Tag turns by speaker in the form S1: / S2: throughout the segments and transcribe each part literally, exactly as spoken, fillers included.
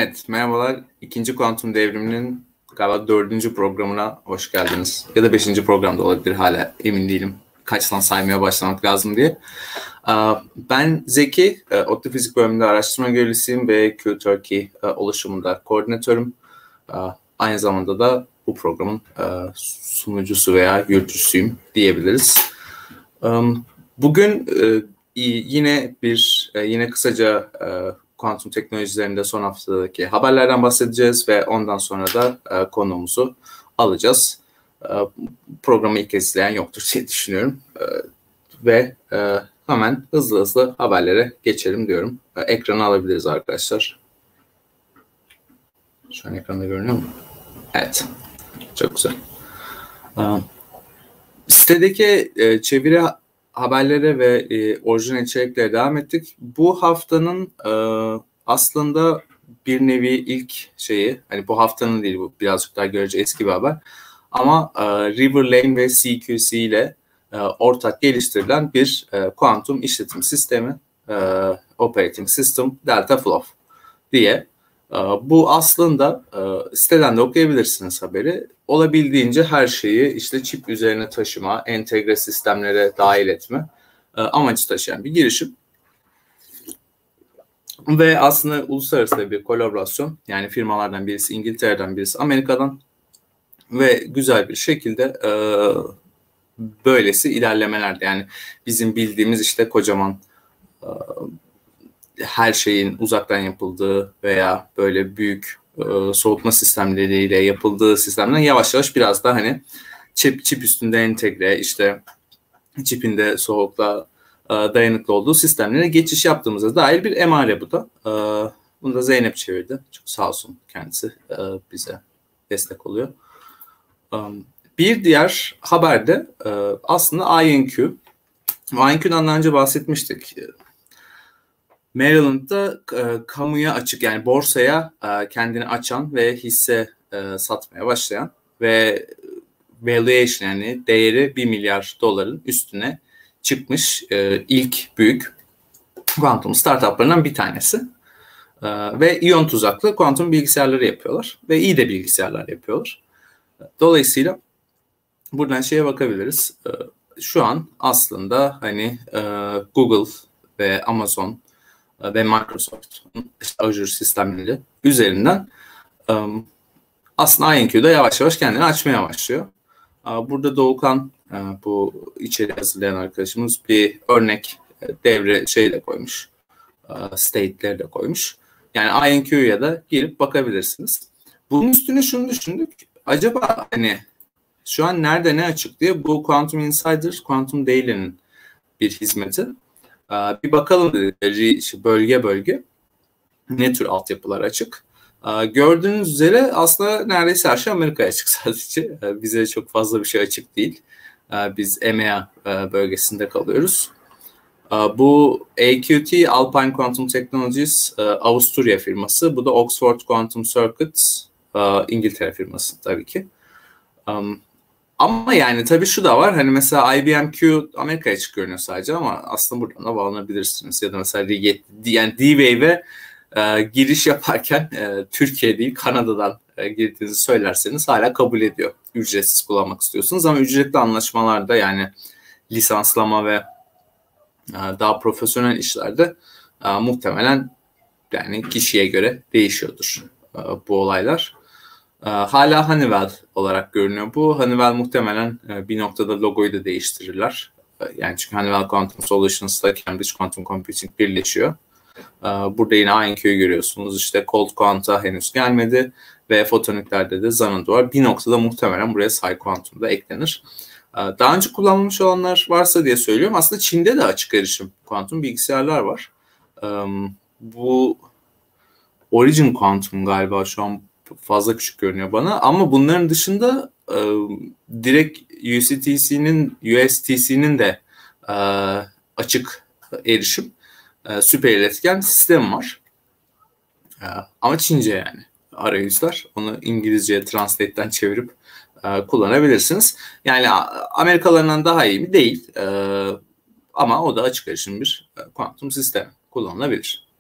S1: Evet, merhabalar. İkinci Kuantum Devrimi'nin galiba dördüncü programına hoş geldiniz. Ya da beşinci programda olabilir, hala emin değilim. Kaçtan saymaya başlamak lazım diye. Ben Zeki, ODTÜ Fizik Bölümünde araştırma görevlisiyim ve Q-Turkey oluşumunda koordinatörüm. Aynı zamanda da bu programın sunucusu veya yürütücüsüyüm diyebiliriz. Bugün yine bir, yine kısaca kuantum teknolojilerinde son haftadaki haberlerden bahsedeceğiz ve ondan sonra da e, konuğumuzu alacağız. E, programı ilk kez izleyen yoktur diye düşünüyorum. E, ve e, hemen hızlı hızlı haberlere geçelim diyorum. E, ekranı alabiliriz arkadaşlar. Şu an ekranda görünüyor mu? Evet. Çok güzel. E, sitedeki e, çeviri haberlere ve e, orijinal içeriklere devam ettik. Bu haftanın e, aslında bir nevi ilk şeyi, hani bu haftanın değil, bu birazcık daha görece eski bir haber. Ama e, Riverlane ve C Q C ile e, ortak geliştirilen bir e, kuantum işletim sistemi, e, Operating System Delta Flow diye. E, bu aslında e, siteden de okuyabilirsiniz haberi. Olabildiğince her şeyi işte çip üzerine taşıma, entegre sistemlere dahil etme e, amacı taşıyan bir girişim. Ve aslında uluslararası bir kolaborasyon. Yani firmalardan birisi İngiltere'den, birisi Amerika'dan. Ve güzel bir şekilde e, böylesi ilerlemelerde. Yani bizim bildiğimiz işte kocaman e, her şeyin uzaktan yapıldığı veya böyle büyük e, soğutma sistemleriyle yapıldığı sistemden yavaş yavaş biraz da hani çip çip üstünde entegre, işte çipin de soğukluğa e, dayanıklı olduğu sistemlere geçiş yaptığımıza dair bir emare bu da. E, bunu da Zeynep çevirdi. Çok sağ olsun kendisi e, bize destek oluyor. E, bir diğer haberde e, aslında I N Q. I N Q'dan daha önce bahsetmiştik. Maryland'da e, kamuya açık, yani borsaya e, kendini açan ve hisse e, satmaya başlayan ve valuation, yani değeri bir milyar doların üstüne çıkmış e, ilk büyük kuantum startuplarından bir tanesi. E, ve iyon tuzaklı kuantum bilgisayarları yapıyorlar ve iyi de bilgisayarlar yapıyorlar. Dolayısıyla buradan şeye bakabiliriz. E, şu an aslında hani e, Google ve Amazon ve Microsoft, işte Azure sistemleri üzerinden um, aslında I N Q'da yavaş yavaş kendini açmaya başlıyor. Uh, burada Doğukan, uh, bu içeriği hazırlayan arkadaşımız, bir örnek uh, devre şey de koymuş, uh, state'leri de koymuş. Yani I N Q'ya da girip bakabilirsiniz. Bunun üstüne şunu düşündük. Acaba hani şu an nerede ne açık diye, bu Quantum Insider, Quantum Daily'nin bir hizmeti. Bir bakalım dedik, bölge bölge ne tür altyapılar açık. Gördüğünüz üzere aslında neredeyse her şey Amerika'ya açık sadece. Bize çok fazla bir şey açık değil. Biz E M E A bölgesinde kalıyoruz. Bu A Q T, Alpine Quantum Technologies, Avusturya firması. Bu da Oxford Quantum Circuits, İngiltere firması tabii ki. Ama yani tabii şu da var, hani mesela I B M Q Amerika'ya açık görünüyor sadece, ama aslında buradan da bağlanabilirsiniz. Ya da mesela yani D-Wave'e e, giriş yaparken e, Türkiye değil Kanada'dan e, girdiğinizi söylerseniz hala kabul ediyor. Ücretsiz kullanmak istiyorsunuz, ama ücretli anlaşmalarda, yani lisanslama ve e, daha profesyonel işlerde e, muhtemelen yani kişiye göre değişiyordur e, bu olaylar. Hala Honeywell olarak görünüyor bu. Honeywell muhtemelen bir noktada logoyu da değiştirirler. Yani çünkü Honeywell Quantum Solutions'la Cambridge Quantum Computing birleşiyor. Burada yine I N Q'yu görüyorsunuz. İşte Cold Quanta henüz gelmedi ve fotonikler'de de Xanadu var. Bir noktada muhtemelen buraya Psi Quantum da eklenir. Daha önce kullanılmış olanlar varsa diye söylüyorum. Aslında Çin'de de açık erişim kuantum bilgisayarlar var. Bu Origin Quantum galiba şu an fazla küçük görünüyor bana, ama bunların dışında e, direkt U S T C'nin U S T C'nin de e, açık erişim e, süper iletken sistemi var. E, ama Çince yani arayüzler. Onu İngilizce Translate'ten çevirip e, kullanabilirsiniz. Yani Amerikalılarından daha iyi mi? Değil. E, ama o da açık erişim bir kuantum sistemi. Kullanılabilir.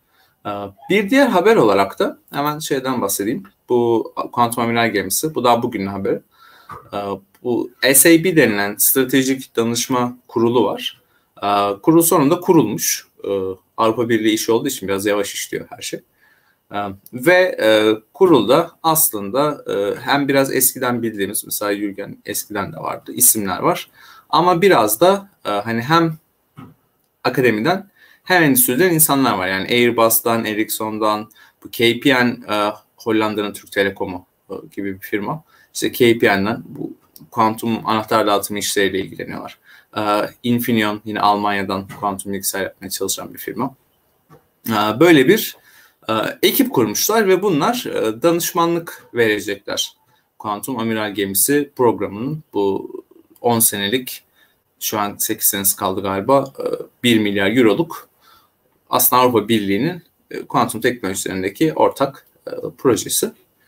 S1: Bir diğer haber olarak da hemen şeyden bahsedeyim. Bu kuantum amiral gemisi. Bu daha bugünün haberi. Bu S A B denilen stratejik danışma kurulu var. Kurul sonunda kurulmuş. Avrupa Birliği işi olduğu için biraz yavaş işliyor her şey. Ve kurulda aslında hem biraz eskiden bildiğimiz, mesela Jürgen eskiden de vardı, isimler var. Ama biraz da hani hem akademiden hem endüstriden insanlar var. Yani Airbus'tan, Ericsson'dan, bu K P N, Hollanda'nın Türk Telekom'u gibi bir firma. İşte K P N'den bu kuantum anahtar dağıtımı işleriyle ilgileniyorlar. Infineon yine Almanya'dan kuantum bilgisayar yapmaya çalışan bir firma. Böyle bir ekip kurmuşlar ve bunlar danışmanlık verecekler. Kuantum amiral gemisi programının bu on senelik, şu an sekiz senesi kaldı galiba, bir milyar euroluk aslında Avrupa Birliği'nin kuantum teknolojilerindeki ortak projesi.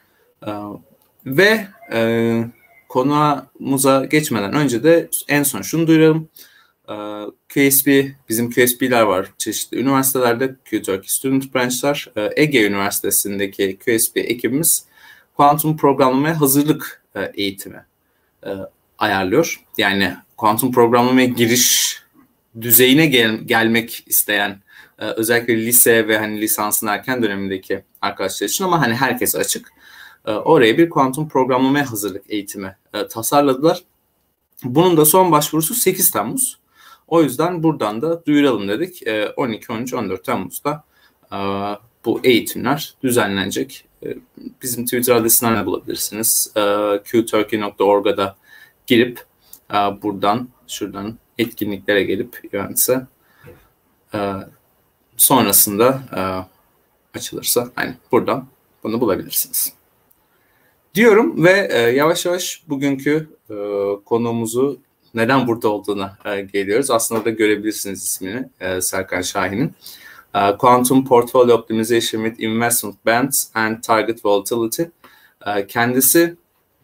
S1: Ve konumuza geçmeden önce de en son şunu duyuralım. Q S B, bizim Q S B'ler var çeşitli üniversitelerde, Q-Turkey Student Branch'lar. Ege Üniversitesi'ndeki Q S B ekibimiz kuantum programlamaya hazırlık eğitimi ayarlıyor. Yani kuantum programlamaya giriş düzeyine gel- gelmek isteyen özellikle lise ve hani lisansın erken dönemindeki arkadaşlar için, ama hani herkes açık. Oraya bir kuantum programlamaya hazırlık eğitimi tasarladılar. Bunun da son başvurusu sekiz Temmuz. O yüzden buradan da duyuralım dedik. on iki, on üç, on dört Temmuz'da bu eğitimler düzenlenecek. Bizim Twitter adresinden de bulabilirsiniz. q turkey nokta org'a da girip buradan şuradan etkinliklere gelip eventse sonrasında açılırsa hani buradan bunu bulabilirsiniz diyorum ve yavaş yavaş bugünkü konuğumuzu, neden burada olduğuna geliyoruz. Aslında da görebilirsiniz ismini, Serkan Şahin'in. Quantum Portfolio Optimization with Investment Bands and Target Volatility. Kendisi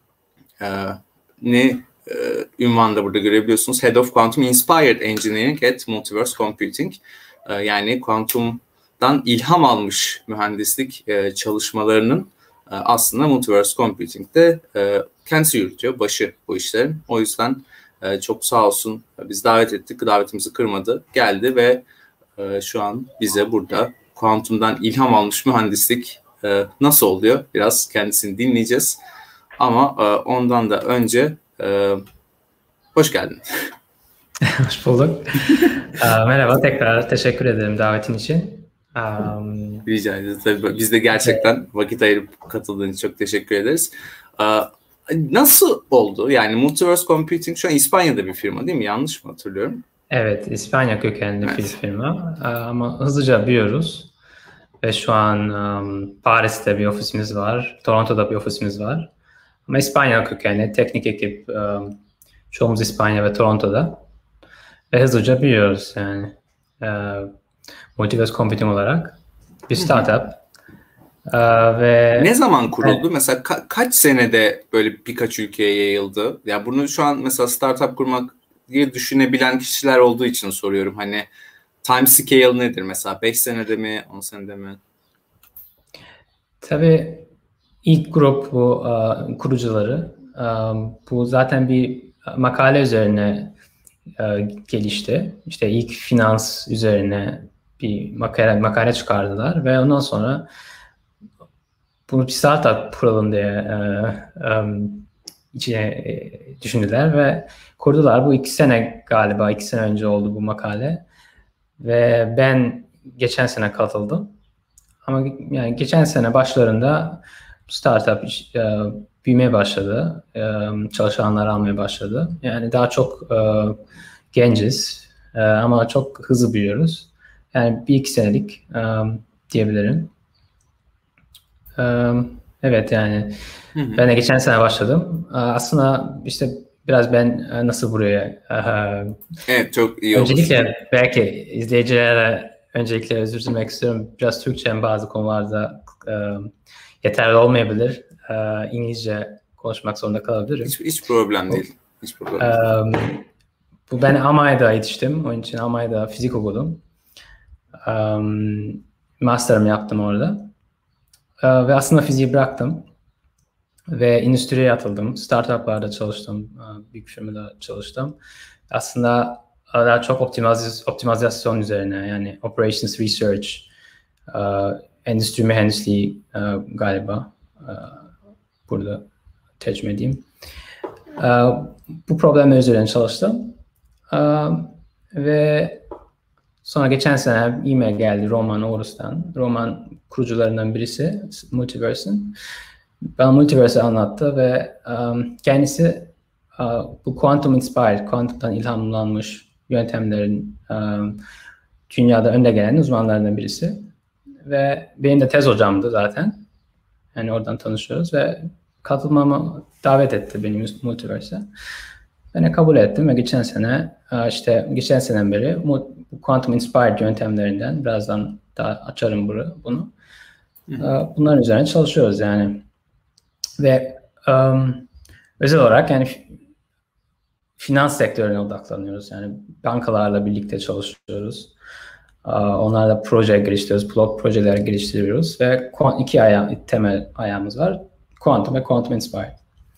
S1: ne ünvanı da burada görebiliyorsunuz. Head of Quantum Inspired Engineering at Multiverse Computing. Yani kuantumdan ilham almış mühendislik çalışmalarının aslında Multiverse Computing'de kendisi yürütüyor, başı bu işlerin. O yüzden çok sağ olsun, biz davet ettik, davetimizi kırmadı, geldi ve şu an bize burada kuantumdan ilham almış mühendislik nasıl oluyor biraz kendisini dinleyeceğiz. Ama ondan da önce hoş geldin.
S2: Hoş bulduk. Merhaba, tekrar teşekkür ederim davetin için. Um,
S1: Rica ederiz. Tabii biz de gerçekten evet. vakit ayırıp katıldığın için çok teşekkür ederiz. Nasıl oldu? Yani Multiverse Computing şu an İspanya'da bir firma değil mi? Yanlış mı hatırlıyorum?
S2: Evet, İspanya kökenli evet. bir firma ama hızlıca büyüyoruz. Ve şu an um, Paris'te bir ofisimiz var, Toronto'da bir ofisimiz var. Ama İspanya kökenli teknik ekip, um, çoğumuz İspanya ve Toronto'da. Ve hızlıca büyüyoruz yani. Uh, Multiverse Computing olarak bir startup. uh, ve
S1: Ne zaman kuruldu? Evet. Mesela ka- kaç senede böyle birkaç ülkeye yayıldı? Ya yani bunu şu an mesela startup kurmak diye düşünebilen kişiler olduğu için soruyorum. Hani time scale nedir mesela? beş senede mi, on senede mi?
S2: Tabii ilk grup bu uh, kurucuları. Um, bu zaten bir makale üzerine uh, gelişti. İşte ilk finans üzerine bir makale, makale çıkardılar ve ondan sonra bunu bir startup kuralım diye uh, um, içine e, düşündüler ve kurdular. Bu iki sene galiba, iki sene önce oldu bu makale. Ve ben geçen sene katıldım. Ama yani geçen sene başlarında startup e, büyümeye başladı. E, çalışanlar almaya başladı. Yani daha çok e, genciz e, ama çok hızlı büyüyoruz. Yani bir iki senelik e, diyebilirim. E, evet yani hı hı. Ben de geçen sene başladım. E, aslında işte biraz ben nasıl buraya... E,
S1: evet çok iyi olur.
S2: Öncelikle belki izleyicilere öncelikle özür dilemek istiyorum. Biraz Türkçem bazı konularda e, yeterli olmayabilir. E, İngilizce konuşmak zorunda kalabilirim.
S1: Hiç, hiç problem değil. Hiç problem
S2: e, bu ben Almanya'da yetiştim. Onun için Almanya'da fizik okudum. E, master'ımı yaptım orada. E, ve aslında fiziği bıraktım. Ve endüstriye atıldım. Startuplarda çalıştım. E, büyük firmada çalıştım. Aslında daha çok optimiz optimizasyon üzerine, yani operations research, e, endüstri mühendisliği e, galiba e, burada tercüme edeyim. E, bu problemler üzerine çalıştım. E, ve sonra geçen sene e-mail geldi Roman Orus'tan. Roman kurucularından birisi Multiverse'in. Bana Multiverse'i anlattı ve um, kendisi uh, bu quantum inspired, kuantumdan ilhamlanmış yöntemlerin um, dünyada önde gelen uzmanlarından birisi. Ve benim de tez hocamdı zaten. Yani oradan tanışıyoruz ve katılmamı davet etti benim Multiverse'e. Ben de kabul ettim ve geçen sene işte geçen seneden beri bu quantum inspired yöntemlerinden birazdan daha açarım bunu. Bunların üzerine çalışıyoruz yani. Ve um, özel olarak yani finans sektörüne odaklanıyoruz. Yani bankalarla birlikte çalışıyoruz. Uh, onlarla proje geliştiriyoruz, pilot projeler geliştiriyoruz ve iki aya, temel ayağımız var. Quantum ve Quantum Inspired.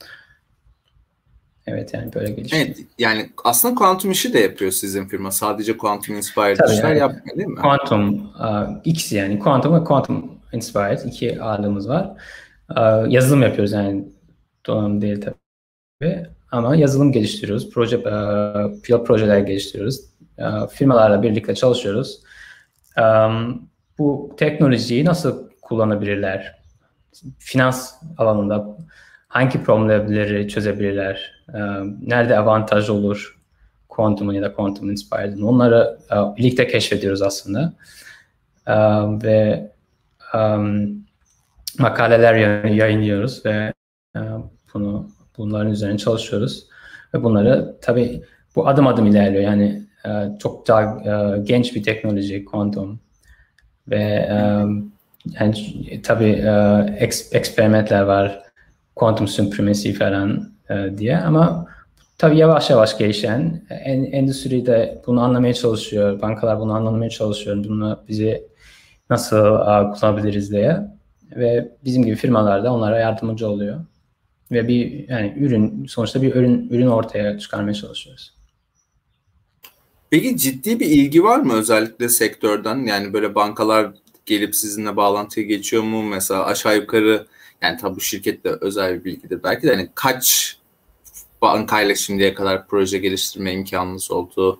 S2: Evet, yani böyle gelişiyor.
S1: Evet, yani aslında kuantum işi de yapıyor sizin firma. Sadece Quantum Inspired Tabii işler yani, yapmıyor değil mi?
S2: Quantum, uh, ikisi yani Quantum ve Quantum Inspired iki ağırlığımız var. Uh, yazılım yapıyoruz yani, donanım değil tabii. Ama yazılım geliştiriyoruz, proje, uh, pilot projeler geliştiriyoruz. Uh, firmalarla birlikte çalışıyoruz. Um, bu teknolojiyi nasıl kullanabilirler? Finans alanında hangi problemleri çözebilirler? Um, nerede avantaj olur? Quantum'un ya da Quantum Inspired'ın. Onları uh, birlikte keşfediyoruz aslında. Um, ve um, makaleler yayınlıyoruz ve uh, bunu bunların üzerine çalışıyoruz. Ve bunları tabii bu adım adım ilerliyor. Yani uh, çok daha uh, genç bir teknoloji, kuantum. Ve um, yani tabii uh, eks, eksperimentler var, kuantum supremacy falan uh, diye, ama tabii yavaş yavaş gelişen, en, endüstride bunu anlamaya çalışıyor, bankalar bunu anlamaya çalışıyor, bunu bizi nasıl uh, kullanabiliriz diye, ve bizim gibi firmalar da onlara yardımcı oluyor ve bir yani ürün, sonuçta bir ürün ürün ortaya çıkarmaya çalışıyoruz.
S1: Peki ciddi bir ilgi var mı özellikle sektörden? Yani böyle bankalar gelip sizinle bağlantıya geçiyor mu? Mesela aşağı yukarı, yani tabii bu şirket de özel bir bilgidir belki de, hani kaç bankayla şimdiye kadar proje geliştirme imkanınız oldu?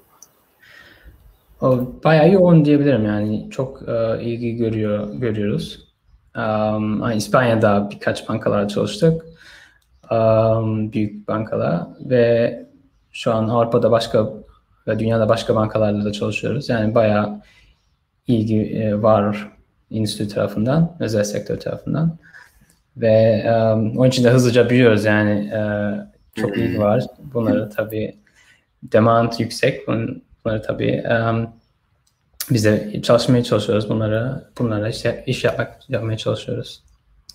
S2: O, bayağı yoğun diyebilirim yani, çok uh, ilgi görüyor görüyoruz. Um, İspanya'da birkaç bankalarla çalıştık, um, büyük bankalar, ve şu an Avrupa'da başka ve dünyada başka bankalarla da çalışıyoruz. Yani bayağı ilgi e, var endüstri tarafından, özel sektör tarafından. Ve um, onun için de hızlıca büyüyoruz yani, e, çok ilgi var. Bunları tabii demand yüksek. Bunları tabii um, biz de çalışmaya çalışıyoruz. Bunları bunlara işte iş yapmak yapmaya çalışıyoruz.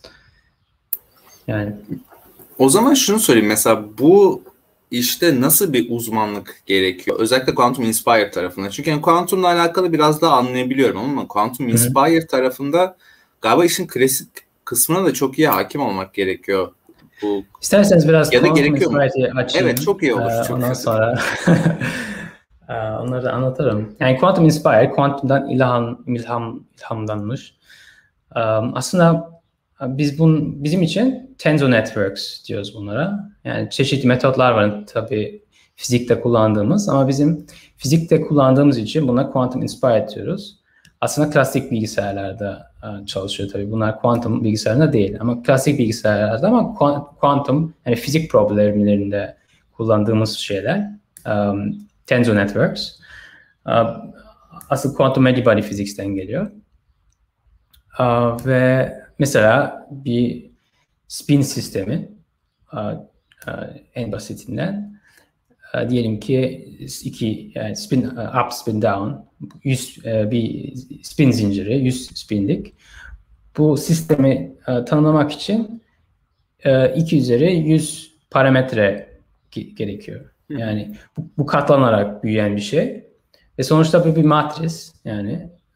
S2: Yani
S1: o zaman şunu söyleyeyim, mesela bu işte nasıl bir uzmanlık gerekiyor? Özellikle Quantum Inspired tarafında. Çünkü yani kuantumla alakalı biraz daha anlayabiliyorum ama Quantum Inspired tarafında galiba işin klasik kısmına da çok iyi hakim olmak gerekiyor. Bu
S2: İsterseniz biraz
S1: ya da gerekiyor mu?
S2: açayım.
S1: Evet, çok iyi olur.
S2: Ee,
S1: çok
S2: ondan sonra onları da anlatırım. Yani Quantum Inspired, kuantumdan ilham, ilham, ilhamlanmış. Um, aslında biz bun, bizim için Tensor Networks diyoruz bunlara. Yani çeşitli metotlar var tabii fizikte kullandığımız, ama bizim fizikte kullandığımız için buna Quantum Inspired diyoruz. Aslında klasik bilgisayarlarda çalışıyor tabii. Bunlar kuantum bilgisayarında değil, ama klasik bilgisayarlarda, ama kuantum yani fizik problemlerinde kullandığımız şeyler. Um, Tensor Networks. Um, asıl Quantum Many-Body Physics'ten geliyor. Uh, ve mesela bir spin sistemi, uh, uh, en basitinden uh, diyelim ki iki yani spin uh, up, spin down, yüz uh, bir spin zinciri, yüz spinlik. Bu sistemi uh, tanımlamak için uh, iki üzeri yüz parametre gerekiyor. Yani bu, bu katlanarak büyüyen bir şey ve sonuçta bu bir matris, yani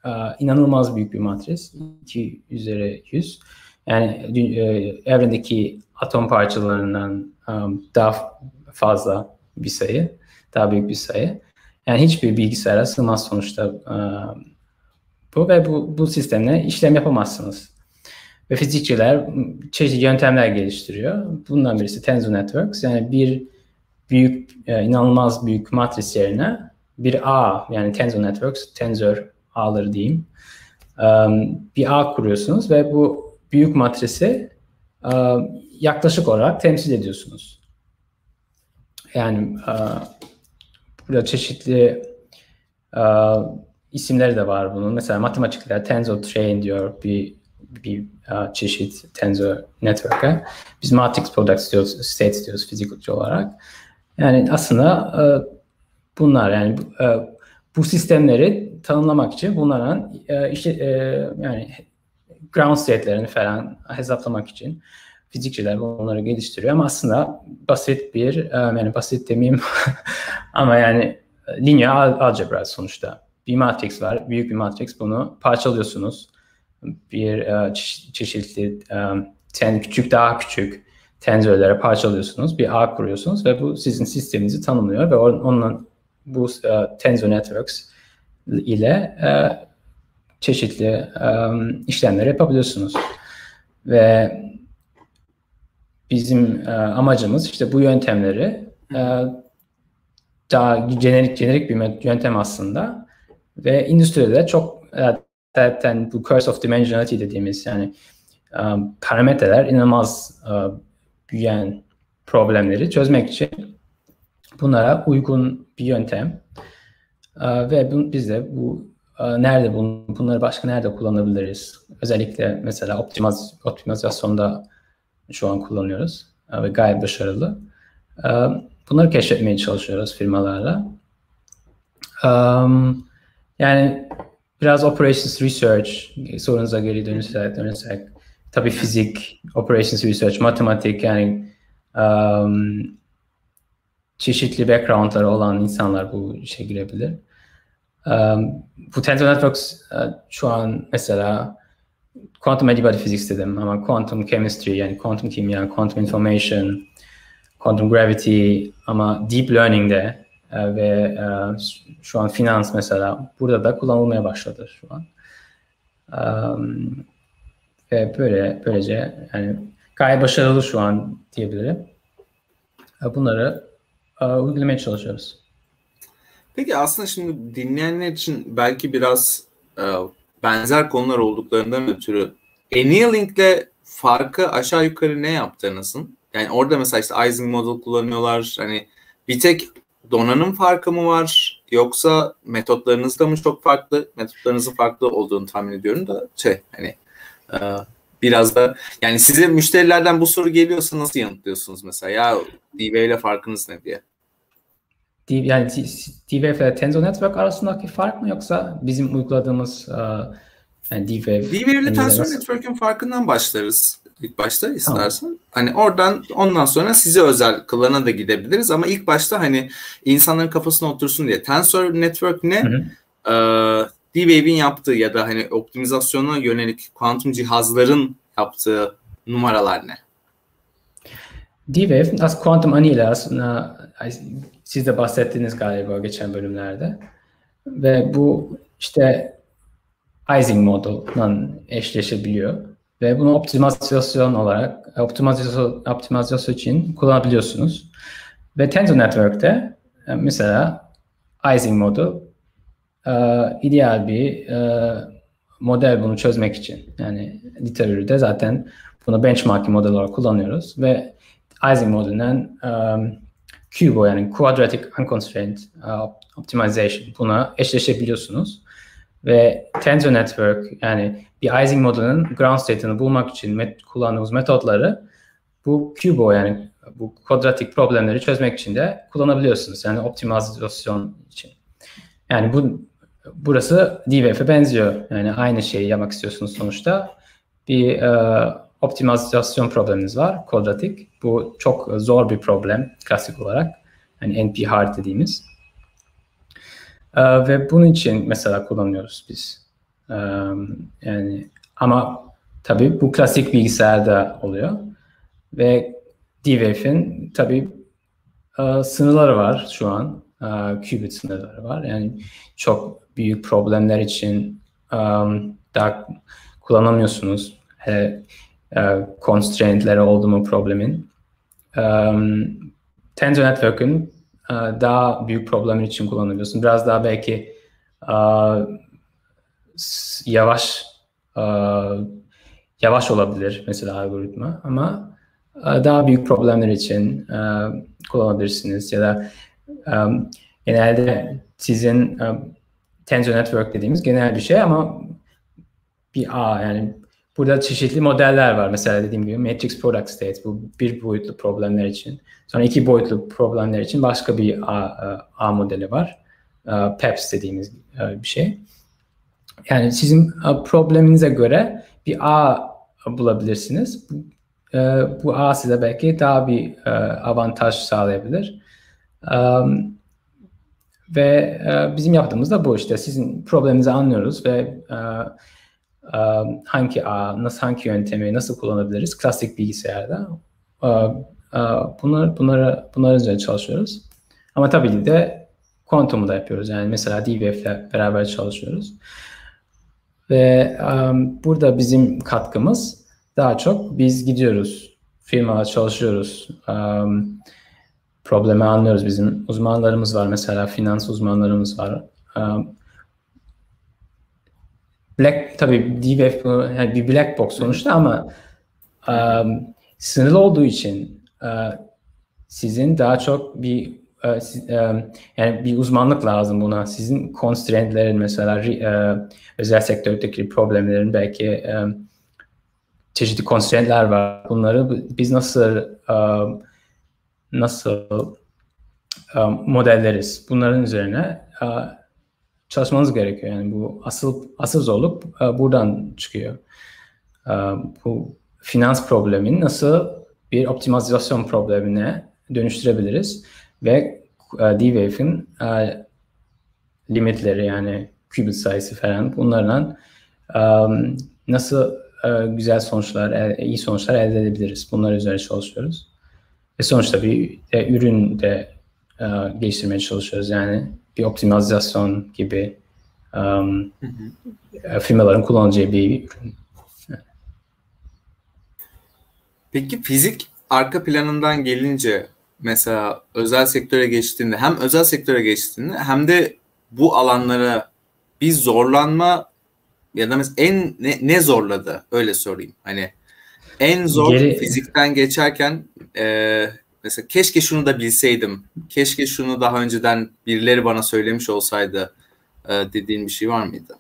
S2: inanılmaz büyük bir matris. iki üzeri yüz. Yani evrendeki atom parçalarından daha fazla bir sayı, daha büyük bir sayı. Yani hiçbir bilgisayara sığmaz sonuçta bu ve bu, bu sistemle işlem yapamazsınız. Ve fizikçiler çeşitli yöntemler geliştiriyor. Bundan birisi Tensor Networks. Yani bir büyük, inanılmaz büyük matris yerine bir ağ, yani Tensor Networks, tensor ağları diyeyim, bir ağ kuruyorsunuz ve bu büyük matrisi yaklaşık olarak temsil ediyorsunuz. Yani burada çeşitli isimleri de var bunun. Mesela matematikler Tensor Train diyor bir bir çeşit Tensor Network'e. Biz matrix products diyoruz, states diyoruz fizikçi olarak. Yani aslında bunlar, yani bu sistemleri tanımlamak için bunların işte yani ground state'lerini falan hesaplamak için fizikçiler bunları geliştiriyor ama aslında basit bir, yani basit demeyeyim ama yani linear algebra sonuçta. Bir matrix var, büyük bir matrix, bunu parçalıyorsunuz. Bir çeşitli ten, küçük daha küçük tensörlere parçalıyorsunuz, bir ağ kuruyorsunuz ve bu sizin sisteminizi tanımlıyor ve onunla bu tensor networks ile çeşitli işlemler yapabiliyorsunuz. Ve bizim amacımız işte bu yöntemleri daha jenerik jenerik bir yöntem aslında ve endüstride çok zaten bu curse of dimensionality dediğimiz, yani parametreler inanılmaz büyüyen problemleri çözmek için bunlara uygun bir yöntem ve biz de bu nerede bunu, bunları başka nerede kullanabiliriz? Özellikle mesela optimaz, optimizasyonda şu an kullanıyoruz ve gayet başarılı. Bunları keşfetmeye çalışıyoruz firmalarla. Yani biraz operations research, sorunuza geri dönürsek, dönürsek tabii fizik, operations research, matematik, yani um, çeşitli backgroundları olan insanlar bu işe girebilir. Um, bu Tensor Networks uh, şu an mesela quantum antibody physics dedim ama quantum chemistry, yani quantum kimya, quantum information, quantum gravity ama deep learning'de uh, ve uh, şu an finans mesela burada da kullanılmaya başladı şu an. Um, ve böyle böylece yani gayet başarılı şu an diyebilirim. Bunları uh, uygulamaya çalışıyoruz.
S1: Peki aslında şimdi dinleyenler için belki biraz e, benzer konular olduklarından ötürü Annealing'le farkı aşağı yukarı ne yaptığınızın? Yani orada mesela işte Ising model kullanıyorlar. Hani bir tek donanım farkı mı var? Yoksa metotlarınız da mı çok farklı? Metotlarınızın farklı olduğunu tahmin ediyorum da şey hani e, biraz da yani size müşterilerden bu soru geliyorsa nasıl yanıtlıyorsunuz mesela? Ya D-Wave ile farkınız ne diye?
S2: Yani D-Wave ile Tensor Network arasındaki fark mı yoksa bizim uyguladığımız uh, yani D-Wave?
S1: D-Wave ile Tensor Network'ün farkından başlarız ilk başta istersen. Tamam. Hani oradan ondan sonra size özel kılana da gidebiliriz ama ilk başta hani insanların kafasına otursun diye. Tensor Network ne? Hı hı. Ee, D-Wave'in yaptığı ya da hani optimizasyona yönelik kuantum cihazların yaptığı numaralar ne?
S2: D-Wave aslında kuantum anneali aslında siz de bahsettiğiniz galiba geçen bölümlerde ve bu işte Ising model'la eşleşebiliyor ve bunu optimizasyon olarak optimizasyon, optimizasyon için kullanabiliyorsunuz ve Tensor Network'te mesela Ising model ideal bir model bunu çözmek için, yani literatürde zaten bunu benchmarking model olarak kullanıyoruz ve Ising modelinden um, Q B O yani Quadratic Unconstrained uh, Optimization buna eşleşebiliyorsunuz ve Tensor Network yani bir Ising modelinin ground state'ini bulmak için met- kullandığımız metotları bu Q B O yani bu kuadratik problemleri çözmek için de kullanabiliyorsunuz yani optimizasyon için. Yani bu burası D-Wave'e benziyor, yani aynı şeyi yapmak istiyorsunuz sonuçta. Bir uh, optimizasyon probleminiz var, kuadratik. Bu çok zor bir problem klasik olarak. Yani N P hard dediğimiz. Ee, ve bunun için mesela kullanıyoruz biz. Yani ama tabii bu klasik bilgisayarda oluyor ve D-Wave'in tabii sınırları var şu an. Qubit sınırları var. Yani çok büyük problemler için daha kullanamıyorsunuz. Constraint'leri oldu mu problemin. Tensor Network'ün daha büyük problemler için kullanabiliyorsun. Biraz daha belki yavaş yavaş olabilir mesela algoritma ama daha büyük problemler için kullanabilirsiniz ya da genelde sizin Tensor Network dediğimiz genel bir şey ama bir ağ, yani burada çeşitli modeller var. Mesela dediğim gibi Matrix Product State, bu bir boyutlu problemler için. Sonra iki boyutlu problemler için başka bir ağ, ağ modeli var. PEPS dediğimiz bir şey. Yani sizin probleminize göre bir ağ bulabilirsiniz. Bu ağ size belki daha bir avantaj sağlayabilir. Ve bizim yaptığımız da bu işte. Sizin probleminizi anlıyoruz ve hangi ağ, nasıl, hangi yöntemi nasıl kullanabiliriz klasik bilgisayarda. Bunlar, bunlara, bunlar üzerine çalışıyoruz. Ama tabii ki de kuantumu da yapıyoruz. Yani mesela D-Wave ile beraber çalışıyoruz. Ve um, burada bizim katkımız daha çok biz gidiyoruz, firmalar çalışıyoruz, um, problemi anlıyoruz. Bizim uzmanlarımız var, mesela finans uzmanlarımız var. Um, black, tabii D-Wave yani bir black box sonuçta ama um, sınırlı olduğu için uh, sizin daha çok bir yani bir uzmanlık lazım buna. Sizin constraintlerin mesela özel sektördeki problemlerin belki çeşitli constraintler var. Bunları biz nasıl nasıl modelleriz? Bunların üzerine çalışmanız gerekiyor. Yani bu asıl asıl zorluk buradan çıkıyor. Bu finans problemini nasıl bir optimizasyon problemine dönüştürebiliriz ve D-Wave'in limitleri yani qubit sayısı falan bunlarla um, nasıl uh, güzel sonuçlar, iyi sonuçlar elde edebiliriz. Bunlar üzerine çalışıyoruz. Ve sonuçta bir de, ürün de uh, geliştirmeye çalışıyoruz. Yani bir optimizasyon gibi um, hı hı. firmaların kullanacağı bir ürün.
S1: Peki fizik arka planından gelince mesela özel sektöre geçtiğinde hem özel sektöre geçtiğinde hem de bu alanlara bir zorlanma ya da mesela en ne, ne zorladı öyle sorayım. Hani en zor Geri... fizikten geçerken e, mesela keşke şunu da bilseydim. Keşke şunu daha önceden birileri bana söylemiş olsaydı e, dediğin bir şey var mıydı?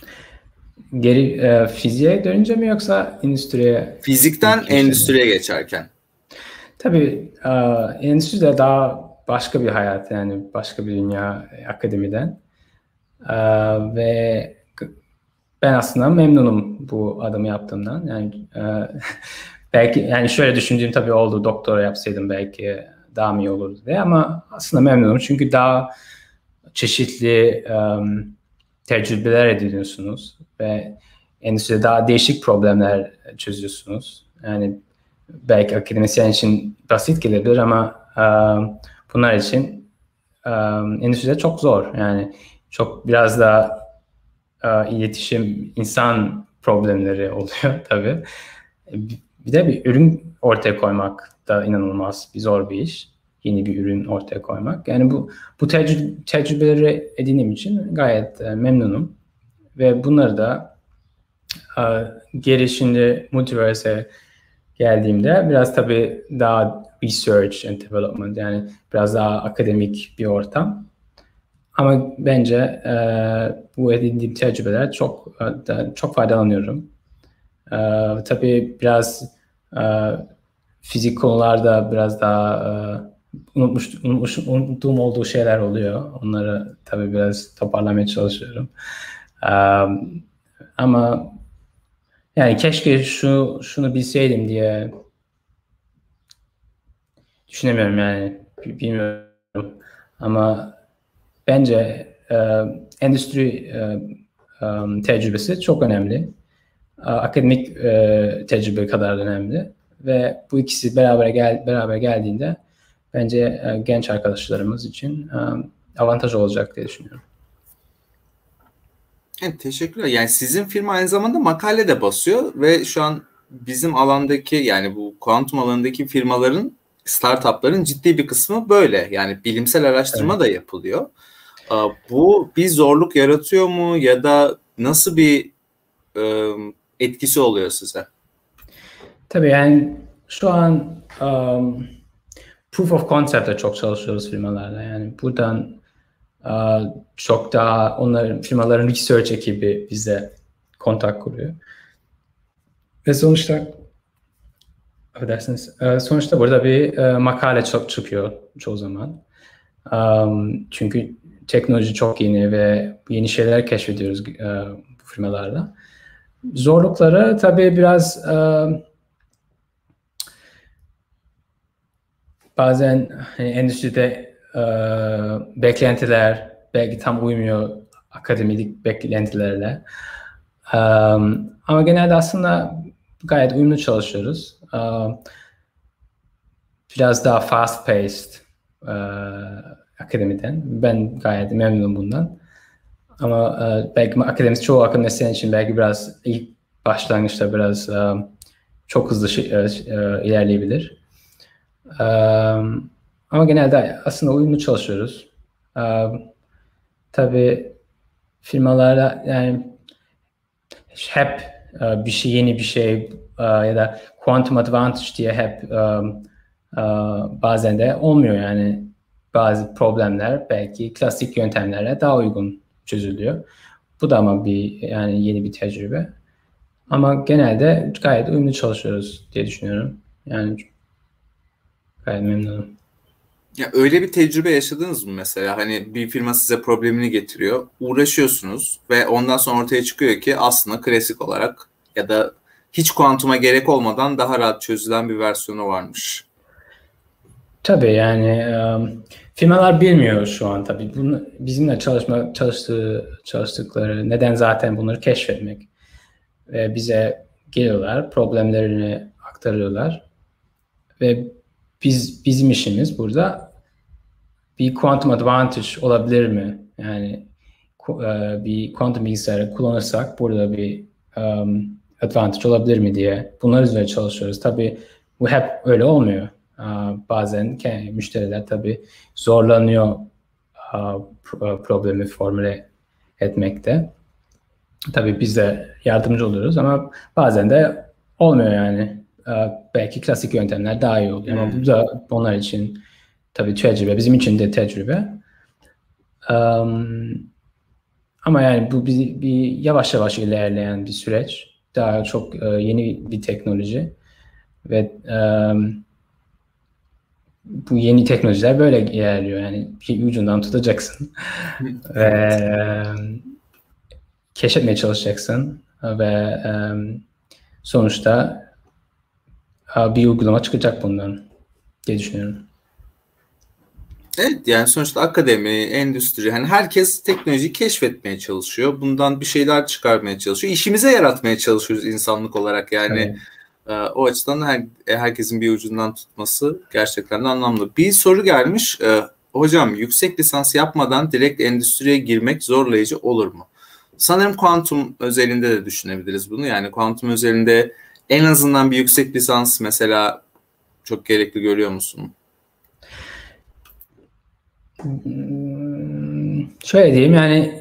S2: Geri e, fiziğe dönünce mi yoksa endüstriye?
S1: Fizikten endüstriye geçerken.
S2: Tabii e, endüstride daha başka bir hayat yani başka bir dünya akademiden e, ve ben aslında memnunum bu adımı yaptığımdan. Yani e, belki yani şöyle düşündüğüm tabii oldu, doktora yapsaydım belki daha mı iyi olurdu diye ama aslında memnunum çünkü daha çeşitli um, tecrübeler ediniyorsunuz ve endüstride daha değişik problemler çözüyorsunuz. Yani belki akademisyen için basit gelebilir ama um, bunlar için um, endüstride çok zor. Yani çok biraz da uh, iletişim, insan problemleri oluyor tabii. Bir de bir ürün ortaya koymak da inanılmaz bir zor bir iş. Yeni bir ürün ortaya koymak. Yani bu bu tecrü- tecrübeleri edindiğim için gayet e, memnunum. Ve bunları da e, geri şimdi Multiverse'e geldiğimde biraz tabii daha research and development yani biraz daha akademik bir ortam. Ama bence e, bu edindiğim tecrübeler çok e, çok faydalanıyorum. E, tabii biraz e, fizik konularda biraz daha e, unutmuş, unutmuş, unuttuğum olduğu şeyler oluyor. Onları tabii biraz toparlamaya çalışıyorum. E, ama yani keşke şu şunu bilseydim diye düşünemiyorum yani. Bilmiyorum. Ama bence e, endüstri e, um, tecrübesi çok önemli. Uh, akademik uh, tecrübe kadar önemli ve bu ikisi beraber gel beraber geldiğinde bence uh, genç arkadaşlarımız için um, avantaj olacak diye düşünüyorum.
S1: Evet, teşekkürler. Yani sizin firma aynı zamanda makale de basıyor ve şu an bizim alandaki, yani bu kuantum alanındaki firmaların, startupların ciddi bir kısmı böyle. Yani bilimsel araştırma evet. da yapılıyor. Bu bir zorluk yaratıyor mu ya da nasıl bir etkisi oluyor size?
S2: Tabii yani şu an um, proof of concept'te çok çalışıyoruz firmalarla. Yani buradan uh, çok daha onların, firmaların research ekibi bize kontak kuruyor. Ve sonuçta affedersiniz, sonuçta burada bir uh, makale çok çıkıyor çoğu zaman. Um, çünkü teknoloji çok yeni ve yeni şeyler keşfediyoruz uh, bu firmalarla. Zorlukları tabii biraz uh, bazen hani, endüstride uh, beklentiler belki tam uymuyor akademik beklentilerle. Um, ama genelde aslında gayet uyumlu çalışıyoruz. Uh, biraz daha fast paced uh, akademiden. Ben gayet memnunum bundan. Ama uh, belki akademisyen, çoğu akademisyen için belki biraz ilk başlangıçta biraz uh, çok hızlı şey, uh, ilerleyebilir. Um, ama genelde aslında uyumlu çalışıyoruz. Um, tabii firmalarla yani hep uh, bir şey, yeni bir şey uh, ya da quantum advantage diye hep um, uh, bazen de olmuyor yani. Bazı problemler belki klasik yöntemlerle daha uygun çözülüyor. Bu da ama bir yani yeni bir tecrübe. Ama genelde gayet uyumlu çalışıyoruz diye düşünüyorum. Yani gayet memnunum.
S1: Ya öyle bir tecrübe yaşadınız mı mesela? Hani bir firma size problemini getiriyor, uğraşıyorsunuz ve ondan sonra ortaya çıkıyor ki aslında klasik olarak ya da hiç kuantuma gerek olmadan daha rahat çözülen bir versiyonu varmış.
S2: Tabii yani um, firmalar bilmiyor şu an tabii. Bunu, bizimle çalışma çalıştığı çalıştıkları neden zaten bunları keşfetmek. Ve bize geliyorlar, problemlerini aktarıyorlar ve biz bizim işimiz burada bir quantum advantage olabilir mi? Yani bir kuantum bilgisayarı kullanırsak burada bir um, advantage olabilir mi diye bunlar üzerine çalışıyoruz. Tabii bu hep öyle olmuyor. Uh, bazen müşteriler tabii zorlanıyor uh, problemi formüle etmekte. Tabii biz de yardımcı oluyoruz ama bazen de olmuyor yani. Uh, belki klasik yöntemler daha iyi oluyor hmm. ama bu da onlar için tabii tecrübe, bizim için de tecrübe. Um, ama yani bu bir, bir yavaş yavaş ilerleyen bir süreç. Daha çok uh, yeni bir teknoloji ve um, bu yeni teknolojiler böyle ilerliyor. Yani bir ucundan tutacaksın ve um, keşfetmeye çalışacaksın ve um, sonuçta uh, bir uygulama çıkacak bundan diye düşünüyorum.
S1: Evet, yani sonuçta akademi, endüstri, hani herkes teknolojiyi keşfetmeye çalışıyor. Bundan bir şeyler çıkarmaya çalışıyor. İşimize yaratmaya çalışıyoruz insanlık olarak yani. Evet. O açıdan her, herkesin bir ucundan tutması gerçekten de anlamlı. Bir soru gelmiş. Hocam, yüksek lisans yapmadan direkt endüstriye girmek zorlayıcı olur mu? Sanırım kuantum özelinde de düşünebiliriz bunu. Yani kuantum özelinde en azından bir yüksek lisans mesela çok gerekli görüyor musun?
S2: Şöyle diyeyim yani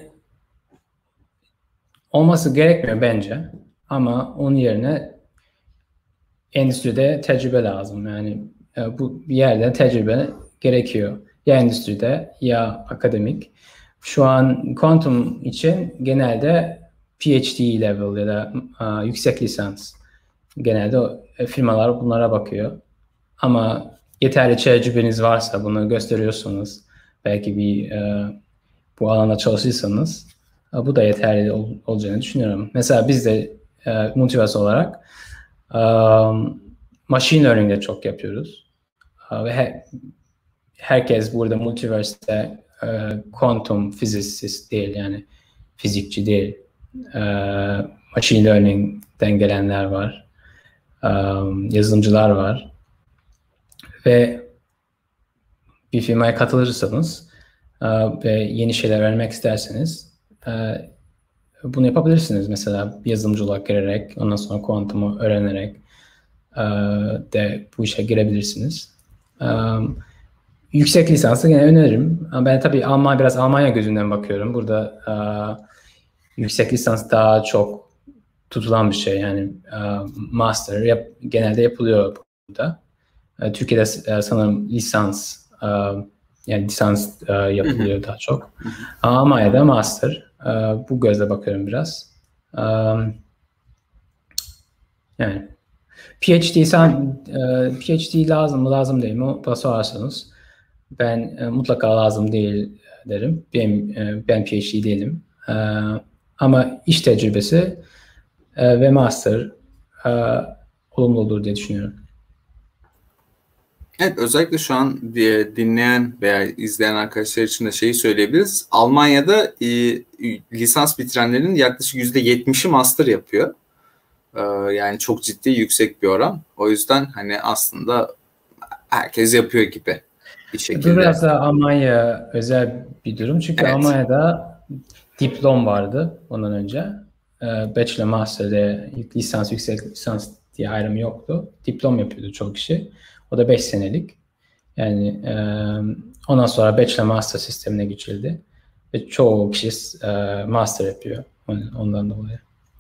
S2: olması gerekmiyor bence ama onun yerine endüstride tecrübe lazım yani bu bir yerde tecrübe gerekiyor ya endüstride ya akademik. Şu an kuantum için genelde P H D level ya da uh, yüksek lisans genelde firmalar bunlara bakıyor ama yeterli tecrübeniz varsa bunu gösteriyorsunuz belki bir uh, bu alanda çalışırsanız bu da yeterli ol, olacağını düşünüyorum. Mesela biz de e, Multiverse olarak um, machine learning'de çok yapıyoruz. Uh, ve he, herkes burada Multiverse'de uh, quantum physicist değil yani fizikçi değil. e, machine learning'den gelenler var, e, yazılımcılar var ve bir firmaya katılırsanız e, ve yeni şeyler öğrenmek isterseniz e, bunu yapabilirsiniz. Mesela bir yazılımcı olarak girerek, ondan sonra kuantumu öğrenerek e, de bu işe girebilirsiniz. E, yüksek lisansı yine öneririm. Ama ben tabii Almanya, biraz Almanya gözünden bakıyorum. Burada e, yüksek lisans daha çok tutulan bir şey. Yani e, master yap, genelde yapılıyor burada. E, Türkiye'de e, sanırım lisans e, yani lisans e, yapılıyor daha çok. Ama Almanya'da master. E, bu gözle bakıyorum biraz. E, yani PhD sen e, PhD lazım mı lazım değil mi? Bana sorarsanız ben e, mutlaka lazım değil derim. Benim e, ben PhD değilim. E, ama iş tecrübesi e, ve master e, olumlu olur diye düşünüyorum.
S1: Evet, özellikle şu an dinleyen veya izleyen arkadaşlar için de şeyi söyleyebiliriz. Almanya'da e, lisans bitirenlerin yaklaşık yüzde yetmişi master yapıyor. E, yani çok ciddi, yüksek bir oran. O yüzden hani aslında herkes yapıyor gibi bir şekilde.
S2: Bu biraz da Almanya özel bir durum. Çünkü evet. Almanya'da diplom vardı ondan önce. E, Bachelor, Master'de lisans, yüksek lisans diye ayrımı yoktu. Diplom yapıyordu çok kişi. O da beş senelik. Yani e, ondan sonra Bachelor Master sistemine geçildi. Ve çoğu kişi e, Master yapıyor ondan dolayı.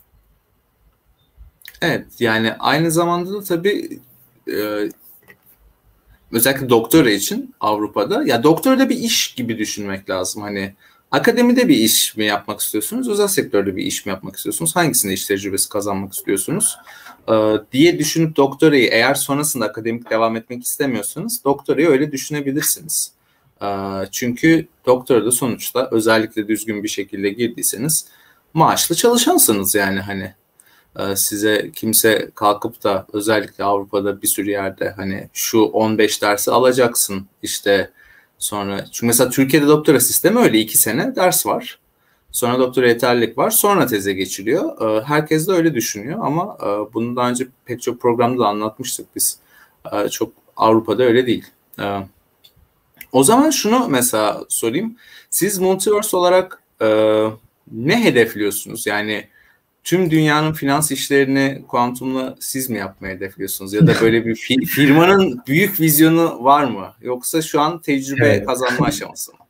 S1: Evet, yani aynı zamanda da tabii e, özellikle doktora için Avrupa'da, ya doktora bir iş gibi düşünmek lazım. Hani akademide bir iş mi yapmak istiyorsunuz, özel sektörde bir iş mi yapmak istiyorsunuz, hangisinde iş tecrübesi kazanmak istiyorsunuz ee, diye düşünüp doktorayı, eğer sonrasında akademik devam etmek istemiyorsanız doktorayı öyle düşünebilirsiniz. Ee, çünkü doktorada sonuçta özellikle düzgün bir şekilde girdiyseniz maaşlı çalışansınız yani hani. Size kimse kalkıp da özellikle Avrupa'da bir sürü yerde hani şu on beş dersi alacaksın işte sonra, çünkü mesela Türkiye'de doktora sistemi öyle, iki sene ders var. Sonra doktora yeterlilik var. Sonra teze geçiliyor. Herkes de öyle düşünüyor ama bunu daha önce pek çok programda da anlatmıştık biz. Çok Avrupa'da öyle değil. O zaman şunu mesela sorayım. Siz Multiverse olarak ne hedefliyorsunuz? Yani tüm dünyanın finans işlerini kuantumla siz mi yapmayı hedefliyorsunuz? Ya da böyle bir fi- firmanın büyük vizyonu var mı? Yoksa şu an tecrübe evet. kazanma aşaması mı?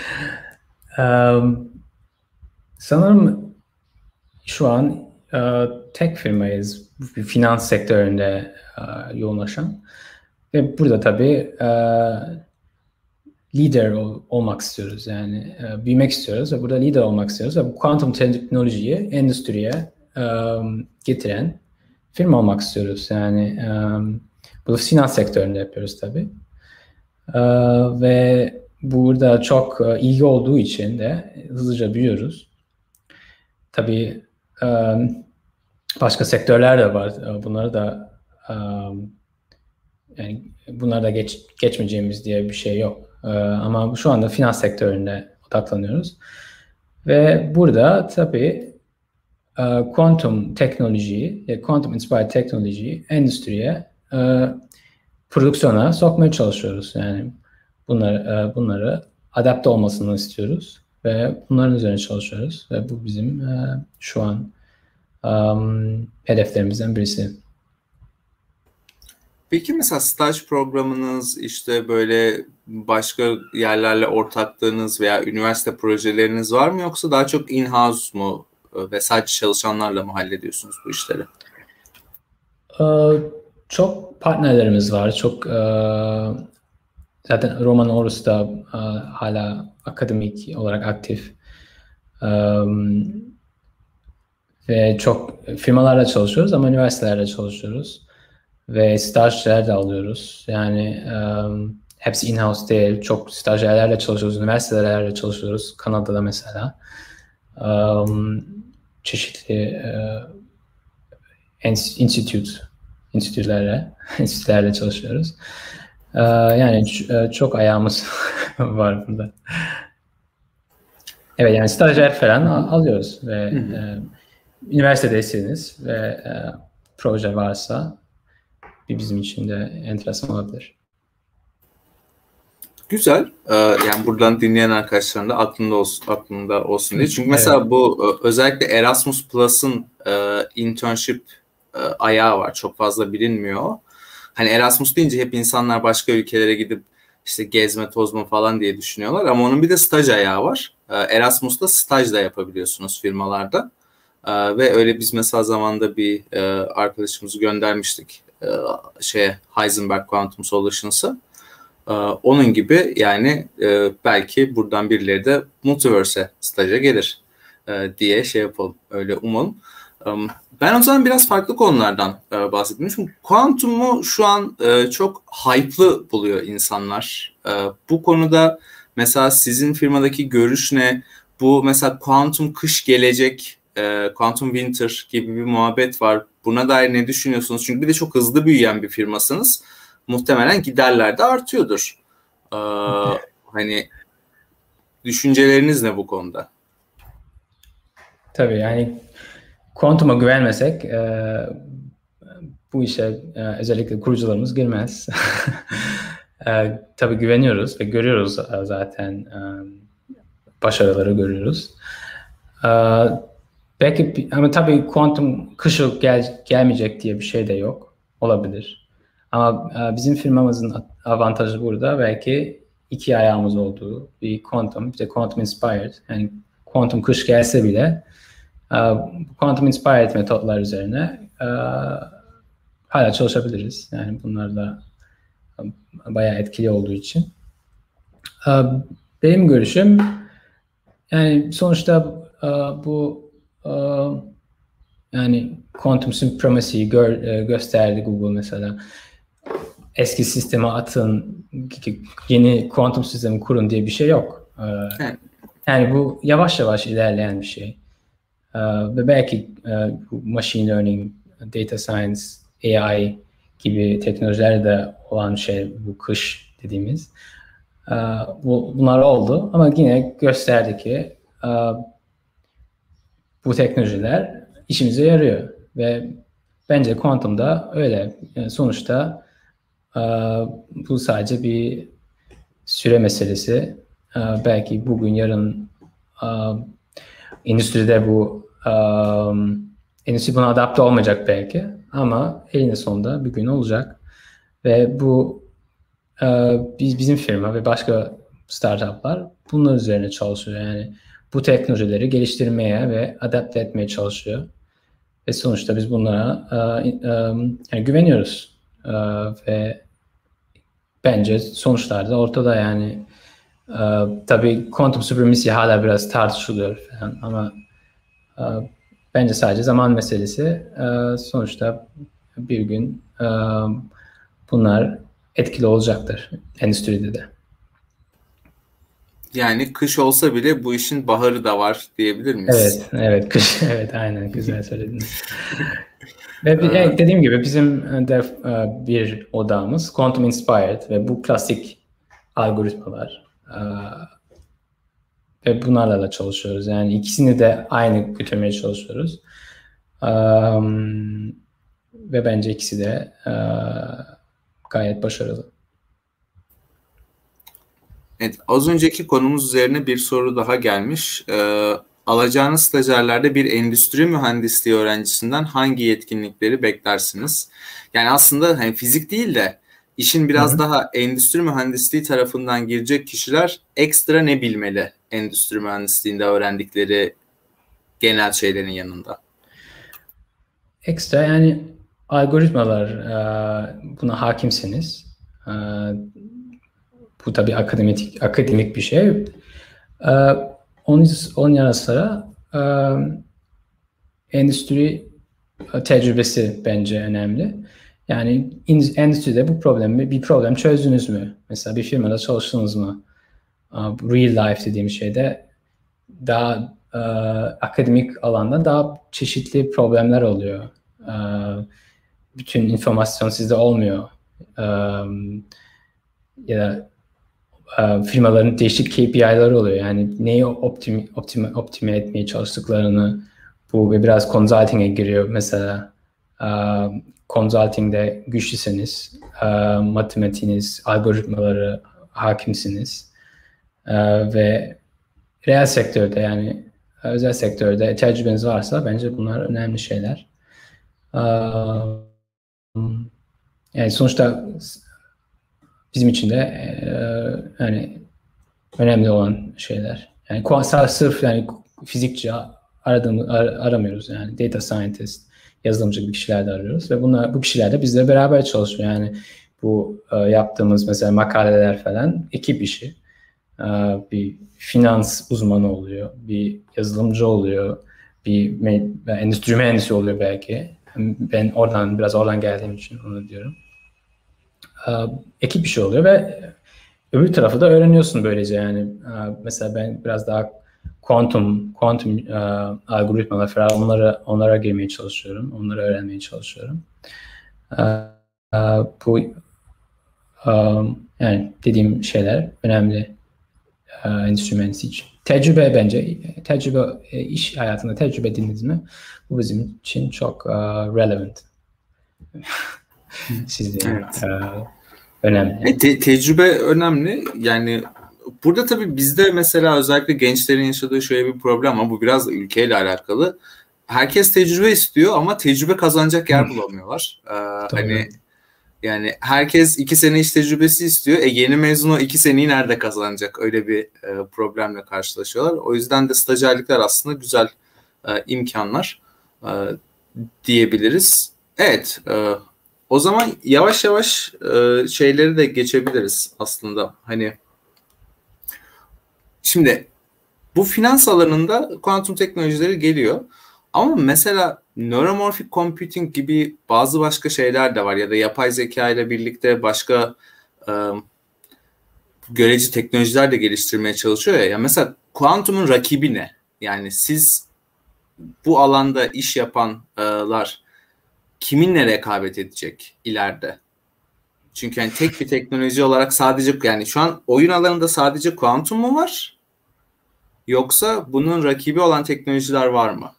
S2: um, sanırım şu an uh, tek firmayız. Finans sektöründe uh, yoğunlaşan. Ve burada tabii uh, lider ol, olmak istiyoruz. Yani uh, büyümek istiyoruz ve burada lider olmak istiyoruz. Ve bu kuantum teknolojiyi endüstriye um, getiren firma olmak istiyoruz. Yani um, bunu finans sektöründe yapıyoruz tabii. Uh, ve burada çok uh, ilgi olduğu için de hızlıca büyüyoruz. Tabii um, başka sektörler de var. Uh, bunları da um, yani bunlara da geç, geçmeyeceğimiz diye bir şey yok. Uh, ama şu anda finans sektöründe odaklanıyoruz. Ve burada tabii uh, kuantum teknolojiyi, kuantum inspired teknolojiyi endüstriye, uh, prodüksiyona sokmaya çalışıyoruz. Yani bunları, bunları adapte olmasını istiyoruz ve bunların üzerine çalışıyoruz ve bu bizim şu an um, hedeflerimizden birisi.
S1: Peki mesela staj programınız, işte böyle başka yerlerle ortaklığınız veya üniversite projeleriniz var mı, yoksa daha çok in-house mu ve sadece çalışanlarla mı hallediyorsunuz bu işleri?
S2: Çok partnerlerimiz var. Çok zaten Roman Horus da hala akademik olarak aktif. Ve çok firmalarla çalışıyoruz ama üniversitelerle çalışıyoruz. Ve stajyer de alıyoruz. Yani um, hepsi in-house değil. Çok stajyerlerle çalışıyoruz, üniversitelerle çalışıyoruz. Kanada'da mesela. Um, çeşitli uh, enstitü, enstitülerle, enstitülerle çalışıyoruz. Uh, yani ç- çok ayağımız var burada. Evet, yani stajyer falan al- alıyoruz ve e, üniversitedeyseniz ve e, proje varsa bir bizim için de enteresan olabilir.
S1: Güzel. Ee, yani buradan dinleyen arkadaşların da aklında olsun, aklında olsun diye. Çünkü mesela
S2: Evet.
S1: bu e, özellikle Erasmus Plus'ın e, internship e, ayağı var. Çok fazla bilinmiyor. Hani Erasmus deyince hep insanlar başka ülkelere gidip işte gezme, tozma falan diye düşünüyorlar. Ama onun bir de staj ayağı var. E, Erasmus'ta staj da yapabiliyorsunuz firmalarda. E, ve öyle biz mesela zamanda bir e, arkadaşımızı göndermiştik e, şeye Heisenberg Quantum Solutions'a. Ee, Onun gibi yani e, belki buradan birileri de Multiverse'e staja gelir e, diye şey yapalım. Öyle umalım. Um, Ben o zaman biraz farklı konulardan e, bahsettim. Çünkü kuantumu şu an e, çok hype'lı buluyor insanlar. E, Bu konuda mesela sizin firmadaki görüş ne? Bu mesela kuantum kış gelecek, e, kuantum winter gibi bir muhabbet var. Buna dair ne düşünüyorsunuz? Çünkü bir de çok hızlı büyüyen bir firmasınız. Muhtemelen giderler de artıyordur. Ee, Hani düşünceleriniz ne bu konuda?
S2: Tabii yani kuantuma güvenmesek e, bu işe e, özellikle kurucularımız girmez. e, tabii güveniyoruz ve görüyoruz e, zaten e, başarıları görüyoruz. E, belki ama tabii kuantum kışı gel, gelmeyecek diye bir şey de yok. Olabilir. Ama e, bizim firmamızın avantajı burada belki iki ayağımız olduğu bir kuantum, bir de quantum inspired. Yani kuantum kış gelse bile e, quantum inspired metotlar üzerine e, hala çalışabiliriz. Yani bunlar da bayağı etkili olduğu için. E, benim görüşüm yani sonuçta e, bu e, yani quantum supremacy'yi gör, e, gösterdi Google mesela. Eski sisteme atın, yeni kuantum sistemi kurun diye bir şey yok. E,
S1: Evet.
S2: yani bu yavaş yavaş ilerleyen bir şey. E, ve belki e, bu machine learning, data science, A I gibi teknolojilerde olan şey bu kış dediğimiz. E, bu, bunlar oldu ama yine gösterdi ki e, bu teknolojiler işimize yarıyor ve bence kuantum da öyle. Yani sonuçta e, bu sadece bir süre meselesi. E, belki bugün yarın e, endüstride bu e, endüstri buna adapte olmayacak belki ama eninde sonunda bir gün olacak ve bu e, biz bizim firma ve başka startuplar bunlar üzerine çalışıyor. Yani bu teknolojileri geliştirmeye ve adapte etmeye çalışıyor. Ve sonuçta biz bunlara e, e, yani güveniyoruz. E, ve bence sonuçlar da ortada yani. E, tabii quantum supremacy hala biraz tartışılıyor falan ama e, bence sadece zaman meselesi. E, sonuçta bir gün e, bunlar etkili olacaktır endüstride de.
S1: Yani kış olsa bile bu işin baharı da var diyebilir miyiz?
S2: Evet, evet, kış, evet, aynen güzel söylediniz. Ve bir-
S1: Ee,
S2: evet, dediğim gibi bizim de e, bir odamız Quantum Inspired ve bu klasik algoritmalar e, ve bunlarla da çalışıyoruz. Yani ikisini de aynı götürmeye çalışıyoruz. Um, ve bence ikisi de e, gayet başarılı.
S1: evet, az önceki konumuz üzerine bir soru daha gelmiş. Ee, alacağınız stajyerlerde bir endüstri mühendisliği öğrencisinden hangi yetkinlikleri beklersiniz? Yani aslında hani fizik değil de işin
S2: Hı
S1: biraz
S2: hı.
S1: daha endüstri mühendisliği tarafından girecek kişiler ekstra ne bilmeli endüstri mühendisliğinde öğrendikleri genel şeylerin yanında?
S2: Ekstra yani algoritmalar e, buna hakimsiniz. E, bu tabii akademik akademik bir şey. E, onun, onun yanı sıra e, endüstri tecrübesi bence önemli. Yani endüstride bu problemi bir problem çözdünüz mü? Mesela bir firmada çalıştınız mı? Real life dediğim şeyde daha e, akademik alanda daha çeşitli problemler oluyor. E, bütün informasyon sizde olmuyor. E, ya da e, firmaların değişik K P I'ları oluyor. Yani neyi optimi, optimi, optime etmeye çalıştıklarını, bu ve biraz consulting'e giriyor. Mesela e, consulting'de güçlüseniz, e, matematiğiniz, algoritmaları hakimsiniz e, ve reel sektörde, yani özel sektörde tecrübeniz varsa bence bunlar önemli şeyler. E, yani sonuçta bizim için de e, yani önemli olan şeyler. Yani sırf yani fizikçi aradığımı ar, aramıyoruz, yani data scientist, yazılımcı gibi kişiler de arıyoruz ve bunlar, bu kişiler de bizle beraber çalışıyor. Yani bu e, yaptığımız mesela makaleler falan ekip işi. E, bir finans uzmanı oluyor, bir yazılımcı oluyor, bir endüstri mühendisi oluyor belki. Ben oradan biraz oradan geldiğim için onu diyorum. E, ekip işi oluyor ve öbür tarafı da öğreniyorsun böylece yani. Mesela ben biraz daha kuantum, kuantum uh, algoritmalar falan onlara, onlara girmeye çalışıyorum. Onları öğrenmeye çalışıyorum. Uh, uh, bu um, yani dediğim şeyler önemli uh, endüstri mühendisi için. Tecrübe bence, tecrübe iş hayatında tecrübe edindiniz mi? Bu bizim için çok uh, relevant. Sizin evet. uh, önemli.
S1: E, te- tecrübe önemli. Yani burada tabii bizde mesela özellikle gençlerin yaşadığı şöyle bir problem ama bu biraz da ülkeyle alakalı. Herkes tecrübe istiyor ama tecrübe kazanacak yer bulamıyorlar. Ee, hani yani herkes iki sene iş tecrübesi istiyor. E yeni mezun o iki seneyi nerede kazanacak? Öyle bir e, problemle karşılaşıyorlar. O yüzden de stajyerlikler aslında güzel e, imkanlar e, diyebiliriz. Evet. E, O zaman yavaş yavaş e, şeyleri de geçebiliriz aslında. Hani şimdi bu finans alanında kuantum teknolojileri geliyor. Ama mesela neuromorphic computing gibi bazı başka şeyler de var ya da yapay zeka ile birlikte başka e, görece teknolojiler de geliştirmeye çalışıyor ya. Yani mesela kuantumun rakibi ne? Yani siz bu alanda iş yapanlar kiminle rekabet edecek ileride? Çünkü yani tek bir teknoloji olarak sadece yani şu an oyun alanında sadece kuantum mu var? Yoksa bunun rakibi olan teknolojiler var mı?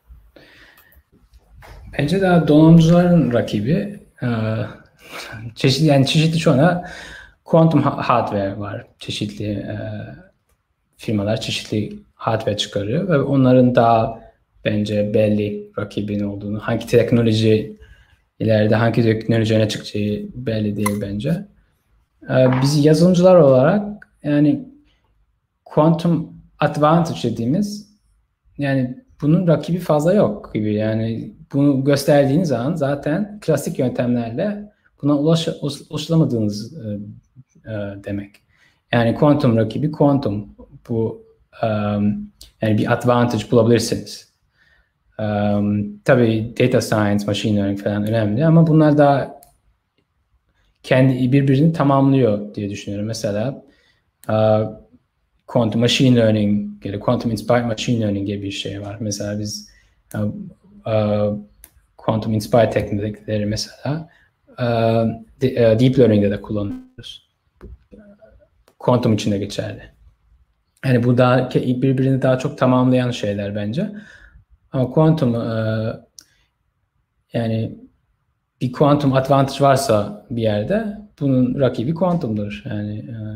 S2: Bence daha donanımcıların rakibi e, çeşitli yani çeşitli çoğuna kuantum hardware var. Çeşitli e, firmalar çeşitli hardware çıkarıyor ve onların daha bence belli rakibin olduğunu, hangi teknoloji ileride hangi teknoloji öne çıkacağı belli değil bence. E, biz yazılımcılar olarak yani quantum advantage dediğimiz yani bunun rakibi fazla yok gibi. Yani bunu gösterdiğiniz zaman zaten klasik yöntemlerle buna ulaş, ulaşamadığınız e, e, demek. Yani kuantum rakibi kuantum. Bu um, yani bir advantage bulabilirsiniz. Um, tabii data science, machine learning falan önemli ama bunlar da kendi birbirini tamamlıyor diye düşünüyorum. Mesela uh, quantum machine learning ya da quantum inspired machine learning gibi bir şey var. Mesela biz uh, uh, quantum inspired teknikleri mesela uh, de, uh, deep learning'de de kullanıyoruz. Quantum için de geçerli. Yani bu daha birbirini daha çok tamamlayan şeyler bence. Ama quantum uh, yani bir quantum advantage varsa bir yerde bunun rakibi quantum'dur. Yani uh,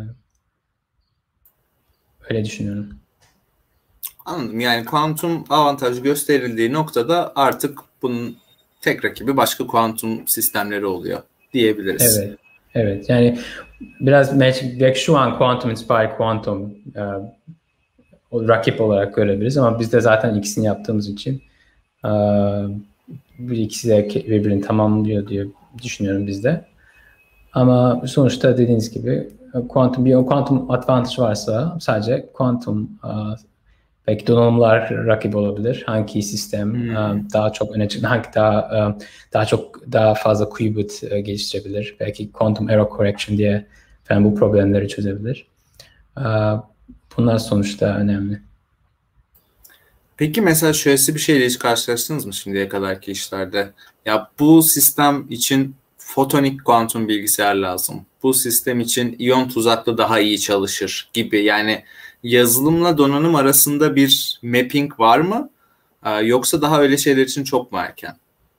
S2: öyle düşünüyorum.
S1: Anladım. Yani kuantum avantajı gösterildiği noktada artık bunun tek rakibi başka kuantum sistemleri oluyor diyebiliriz.
S2: Evet. Evet. Yani biraz belki şu an quantum inspired quantum e, o rakip olarak görebiliriz ama biz de zaten ikisini yaptığımız için e, bir ikisi de birbirini tamamlıyor diye düşünüyorum biz de. Ama sonuçta dediğiniz gibi quantum bir quantum advantage varsa sadece quantum e, belki donanımlar rakip olabilir. Hangi sistem hmm. daha çok öne çıktı, hangi daha daha çok daha fazla qubit geliştirebilir. Belki quantum error correction diye falan bu problemleri çözebilir. Bunlar sonuçta önemli.
S1: Peki mesela şöyle bir şeyle hiç karşılaştınız mı şimdiye kadarki işlerde? Ya bu sistem için fotonik kuantum bilgisayar lazım. bu sistem için iyon tuzaklı daha iyi çalışır gibi. Yani yazılımla donanım arasında bir mapping var mı? Ee, yoksa daha öyle şeyler için çok mu erken?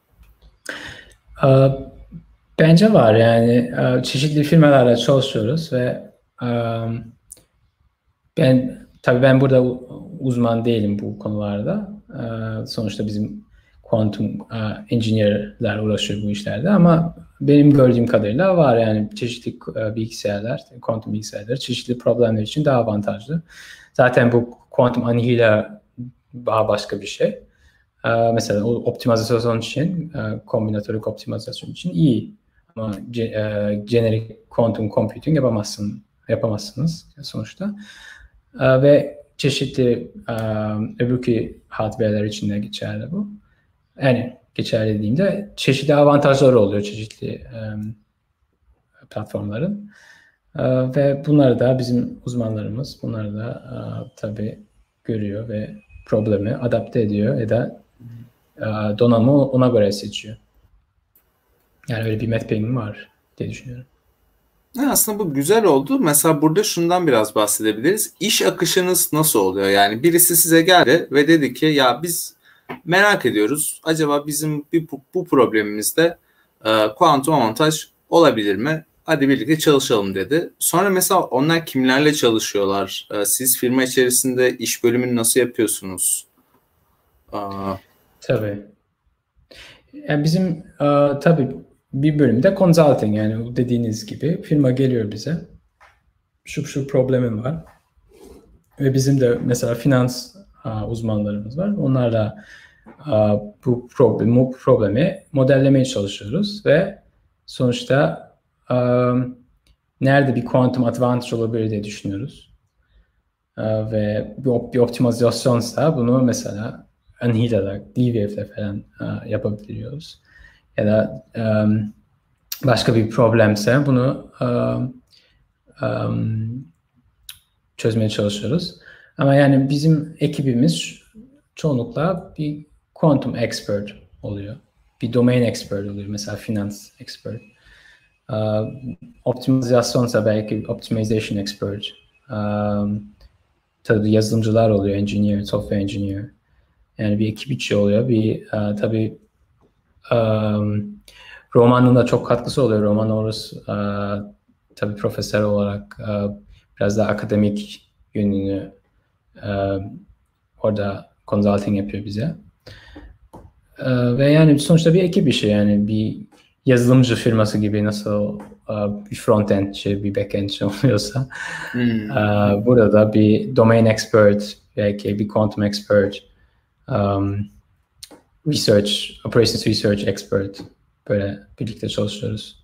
S2: Ee, Bence var yani e, çeşitli firmalarla çalışıyoruz ve e, ben tabii ben burada uzman değilim bu konularda. E, Sonuçta bizim quantum e, engineer'ler uğraşıyor bu işlerde ama benim gördüğüm kadarıyla var yani çeşitli e, bilgisayarlar, kuantum bilgisayarları çeşitli problemler için daha avantajlı. Zaten bu kuantum anihila daha başka bir şey. Ee, mesela o optimizasyon için, e, kombinatorik optimizasyon için iyi. Ama ce, e, generic quantum computing yapamazsın, yapamazsınız sonuçta. E, ve çeşitli e, öbürki hardware'ler için de geçerli bu. Yani geçerli dediğimde çeşitli avantajları oluyor çeşitli e, platformların. E, ve bunları da bizim uzmanlarımız bunları da e, tabii görüyor ve problemi adapte ediyor ya da donanımı ona göre seçiyor. Yani öyle bir mapping var diye düşünüyorum.
S1: Aslında bu güzel oldu. Mesela burada şundan biraz bahsedebiliriz. İş akışınız nasıl oluyor? Yani birisi size geldi ve dedi ki ya biz merak ediyoruz. Acaba bizim bir, bu, bu problemimizde e, kuantum avantaj olabilir mi? Hadi birlikte çalışalım dedi. Sonra mesela onlar kimlerle çalışıyorlar? E, siz firma içerisinde iş bölümünü nasıl yapıyorsunuz? Aa.
S2: Tabii. Yani bizim e, tabii bir bölümde consulting yani dediğiniz gibi firma geliyor bize. Şu şu problemim var. Ve bizim de mesela finans uh, uzmanlarımız var. Onlarla uh, bu problem, bu problemi modellemeye çalışıyoruz ve sonuçta um, nerede bir quantum advantage olabilir diye düşünüyoruz. Uh, ve bir, bir optimizasyonsa bunu mesela Anihila'da, D-Wave'le falan uh, yapabiliyoruz. Ya da um, başka bir problemse bunu um, um, çözmeye çalışıyoruz. Ama yani bizim ekibimiz çoğunlukla bir quantum expert oluyor. Bir domain expert oluyor. Mesela finans expert. Uh, optimizasyonsa belki optimization expert. Um, tabii yazılımcılar oluyor. Engineer, software engineer. Yani bir ekip içi oluyor. Bir uh, tabii um, Roman'ın da çok katkısı oluyor. Roman Orus uh, tabii profesör olarak uh, biraz daha akademik yönünü e, orada consulting yapıyor bize. E, ve yani sonuçta bir ekip işi yani bir yazılımcı firması gibi nasıl e, bir front-end şey, bir back-end şey oluyorsa hmm. e, burada da bir domain expert, belki bir quantum expert, um, research, operations research expert böyle birlikte çalışıyoruz.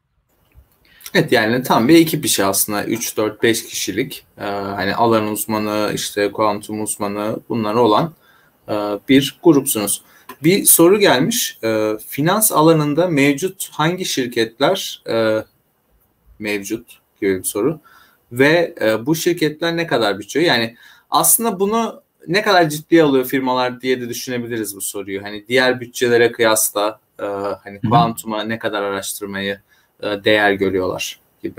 S1: Evet yani tam bir ekip işi aslında üç dört beş kişilik e, hani alan uzmanı işte kuantum uzmanı bunlar olan e, bir grupsunuz. Bir soru gelmiş e, finans alanında mevcut hangi şirketler e, mevcut gibi bir soru ve e, bu şirketler ne kadar bütçe yani aslında bunu ne kadar ciddiye alıyor firmalar diye de düşünebiliriz bu soruyu hani diğer bütçelere kıyasla e, hani kuantuma ne kadar araştırmayı e, değer görüyorlar gibi.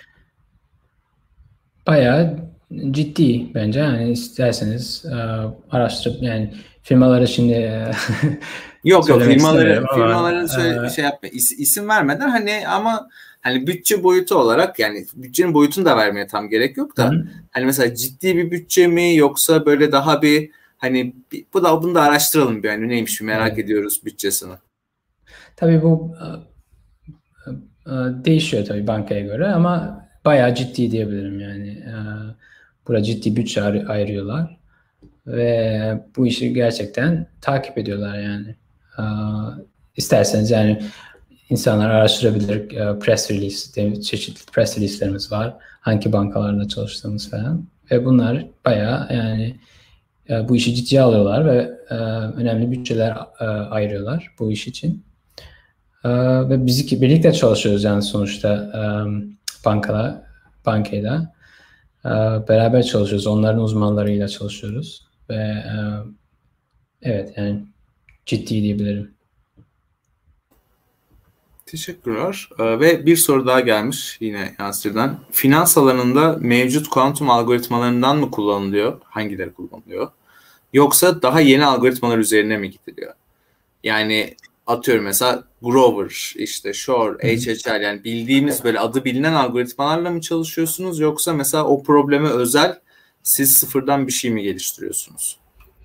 S2: Bayağı ciddi bence yani isterseniz e, araştırıp yani firmaları şimdi e,
S1: yok yok firmaları firmaların şöyle e, şey yapma is, isim vermeden hani ama hani bütçe boyutu olarak yani bütçenin boyutunu da vermeye tam gerek yok da hı. Hani mesela ciddi bir bütçe mi yoksa böyle daha bir hani bir, bu da bunu da araştıralım bir yani neymiş bir merak evet. ediyoruz bütçesini.
S2: Tabii bu e, e, değişiyor tabii bankaya göre ama bayağı ciddi diyebilirim yani. E, burada ciddi bütçe ayırıyorlar ve bu işi gerçekten takip ediyorlar yani. E, isterseniz yani insanlar araştırabilir. E, press release, çeşitli press release'lerimiz var. Hangi bankalarla çalıştığımız falan. Ve bunlar bayağı yani e, bu işi ciddiye alıyorlar ve e, önemli bütçeler e, ayırıyorlar bu iş için. E, ve biz birlikte çalışıyoruz yani sonuçta e, bankala, bankayla. E, beraber çalışıyoruz. Onların uzmanlarıyla çalışıyoruz. Ve e, evet yani ciddi diyebilirim.
S1: Teşekkürler. Ee, ve bir soru daha gelmiş yine Yasir'den. Finans alanında mevcut kuantum algoritmalarından mı kullanılıyor? Hangileri kullanılıyor? Yoksa daha yeni algoritmalar üzerine mi gidiliyor? Yani atıyorum mesela Grover, işte Shor, H H L, yani bildiğimiz böyle adı bilinen algoritmalarla mı çalışıyorsunuz? Yoksa mesela o probleme özel siz sıfırdan bir şey mi geliştiriyorsunuz?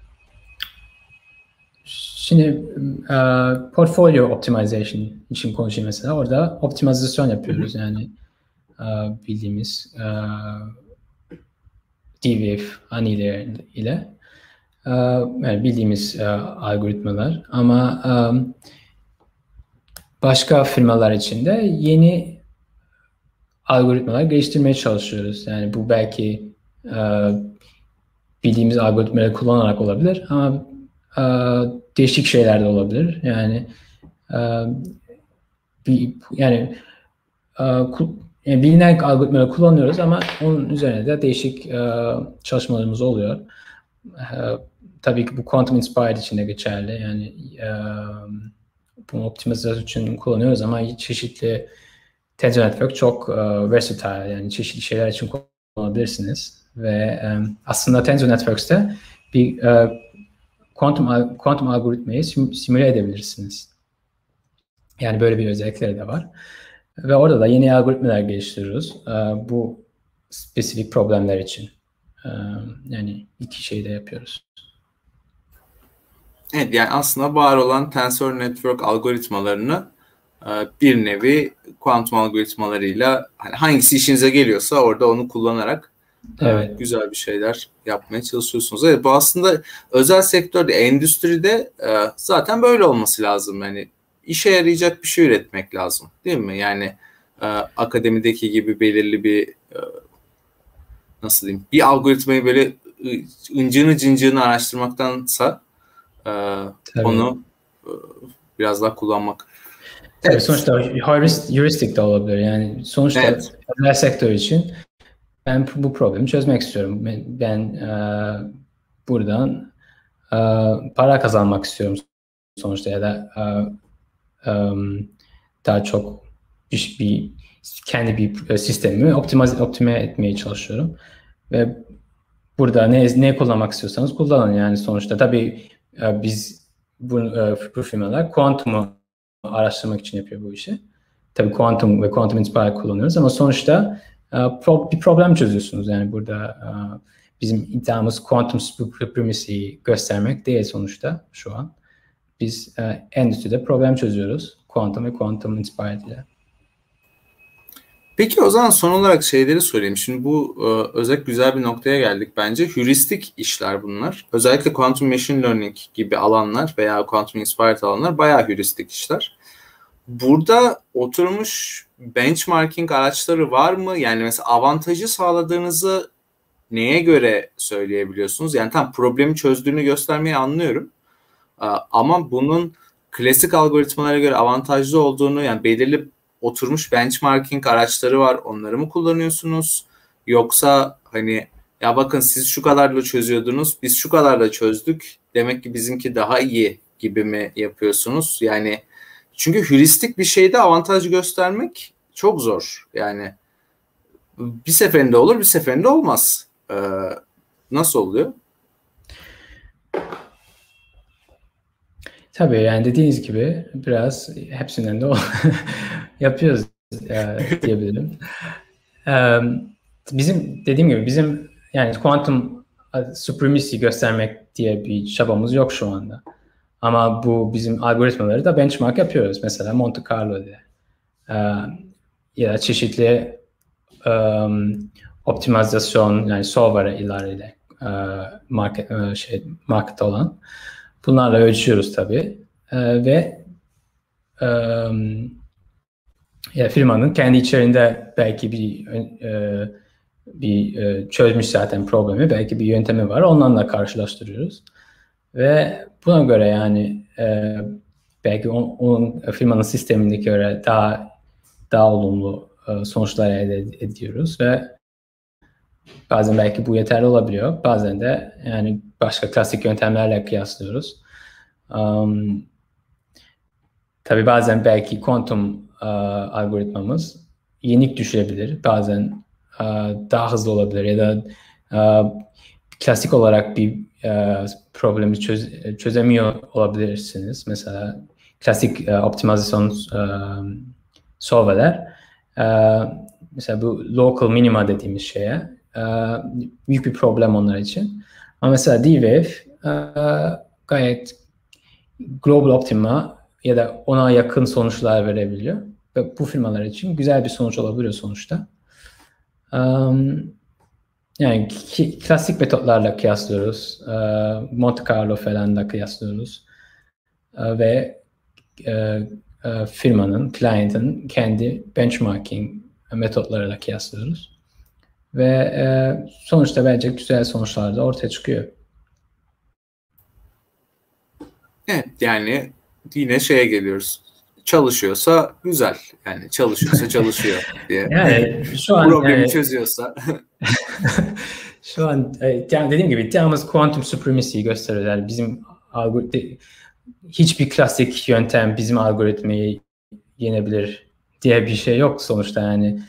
S2: Şimdi e, portfolio optimization için konuşayım mesela. Orada optimizasyon yapıyoruz. Yani e, bildiğimiz e, D V F aniler ile e, yani bildiğimiz e, algoritmalar, ama e, başka firmalar için de yeni algoritmalar geliştirmeye çalışıyoruz. Yani bu belki e, bildiğimiz algoritmaları kullanarak olabilir, ama e, değişik şeyler de olabilir. Yani e, bir, yani, e, yani bilinen algoritmaları kullanıyoruz, ama onun üzerine de değişik e, çalışmalarımız oluyor. E, tabii ki bu Quantum Inspired için de geçerli. Yani e, bunu optimizasyon için kullanıyoruz, ama çeşitli Tensor Network çok e, versatile, yani çeşitli şeyler için kullanabilirsiniz. Ve e, aslında Tensor Networks'te bir e, kuantum kuantum algoritmayı sim, simüle edebilirsiniz. Yani böyle bir özellikleri de var. Ve orada da yeni algoritmalar geliştiriyoruz. E, bu spesifik problemler için. E, yani iki şeyi de yapıyoruz.
S1: Evet, yani aslında var olan Tensor Network algoritmalarını bir nevi kuantum algoritmalarıyla, hani hangisi işinize geliyorsa orada onu kullanarak evet, güzel bir şeyler yapmaya çalışıyorsunuz. Evet, bu aslında özel sektörde, endüstride zaten böyle olması lazım. Yani işe yarayacak bir şey üretmek lazım, değil mi? Yani akademideki gibi belirli bir, nasıl diyeyim, bir algoritmayı böyle ıncığını cıncığını araştırmaktansa Tabii. onu biraz daha kullanmak.
S2: Tabii evet. Sonuçta heuristik de olabilir. Yani sonuçta evet. özel sektör için ben bu problemi çözmek istiyorum. Ben, ben e, buradan e, para kazanmak istiyorum sonuçta, ya da e, e, daha çok bir, bir kendi bir sistemimi optimize, optime etmeye çalışıyorum. Ve burada ne ne kullanmak istiyorsanız kullanın. Yani sonuçta tabii e, biz bu, e, bu firmalar kuantumu araştırmak için yapıyor bu işi. Tabii kuantum ve kuantum inspired kullanıyoruz, ama sonuçta e, pro, bir problem çözüyorsunuz. Yani burada e, bizim iddiamız kuantum supremacy'yi göstermek değil sonuçta şu an. Biz e, endüstride problem çözüyoruz kuantum ve kuantum inspired ile.
S1: Peki o zaman son olarak şeyleri sorayım. Şimdi bu e, özellikle güzel bir noktaya geldik bence. Heuristik işler bunlar. Özellikle quantum machine learning gibi alanlar veya quantum inspired alanlar bayağı heuristik işler. Burada oturmuş benchmarking araçları var mı? Yani mesela avantajı sağladığınızı neye göre söyleyebiliyorsunuz? Yani tam problemi çözdüğünü göstermeyi anlıyorum. Ama bunun klasik algoritmalara göre avantajlı olduğunu, yani belirli oturmuş benchmarking araçları var, onları mı kullanıyorsunuz? Yoksa hani ya bakın siz şu kadarla çözüyordunuz, biz şu kadarla çözdük, demek ki bizimki daha iyi gibi mi yapıyorsunuz? Yani çünkü heuristik bir şeyde avantaj göstermek çok zor. Yani bir seferinde olur, bir seferinde olmaz. Ee, nasıl oluyor?
S2: Tabii, yani dediğiniz gibi biraz hepsinden de yapıyoruz e, diyebilirim. E, bizim dediğim gibi bizim yani kuantum supremacy göstermek diye bir çabamız yok şu anda. Ama bu bizim algoritmaları da benchmark yapıyoruz. Mesela Monte Carlo'da e, ya da çeşitli um, optimizasyon, yani solver ileriyle e, market e, şey markette olan bunlarla ölçüyoruz tabii e, ve e, ya firmanın kendi içerisinde belki bir e, bir e, çözmüş zaten problemi, belki bir yöntemi var, onlarla karşılaştırıyoruz ve buna göre yani e, belki on, onun firmanın sistemindeki göre daha daha olumlu e, sonuçlar elde ediyoruz ve bazen belki bu yeterli olabiliyor. Bazen de yani başka klasik yöntemlerle kıyaslıyoruz. Um, tabii bazen belki kuantum e, algoritmamız yenik düşebilir. Bazen e, daha hızlı olabilir ya da e, klasik olarak bir e, problemi çöz, çözemiyor olabilirsiniz. Mesela klasik e, optimizasyon e, solverler e, mesela bu local minima dediğimiz şeye e, büyük bir problem onlar için. Ama mesela D-Wave e, gayet global optima ya da ona yakın sonuçlar verebiliyor. Ve bu firmalar için güzel bir sonuç olabiliyor sonuçta. Um, yani ki, klasik metotlarla kıyaslıyoruz. E, Monte Carlo falan da kıyaslıyoruz. E, ve e, e, firmanın, client'ın kendi benchmarking metotlarıyla kıyaslıyoruz. Ve e, sonuçta bence güzel sonuçlar da ortaya çıkıyor.
S1: Evet, yani yine şeye geliyoruz. Çalışıyorsa güzel. Yani çalışıyorsa çalışıyor diye.
S2: Yani şu an
S1: problemi
S2: yani,
S1: çözüyorsa.
S2: şu an yani dediğim gibi iddiamız quantum supremacy'yi gösteriyor. Yani bizim hiçbir klasik yöntem bizim algoritmayı yenebilir diye bir şey yok sonuçta yani.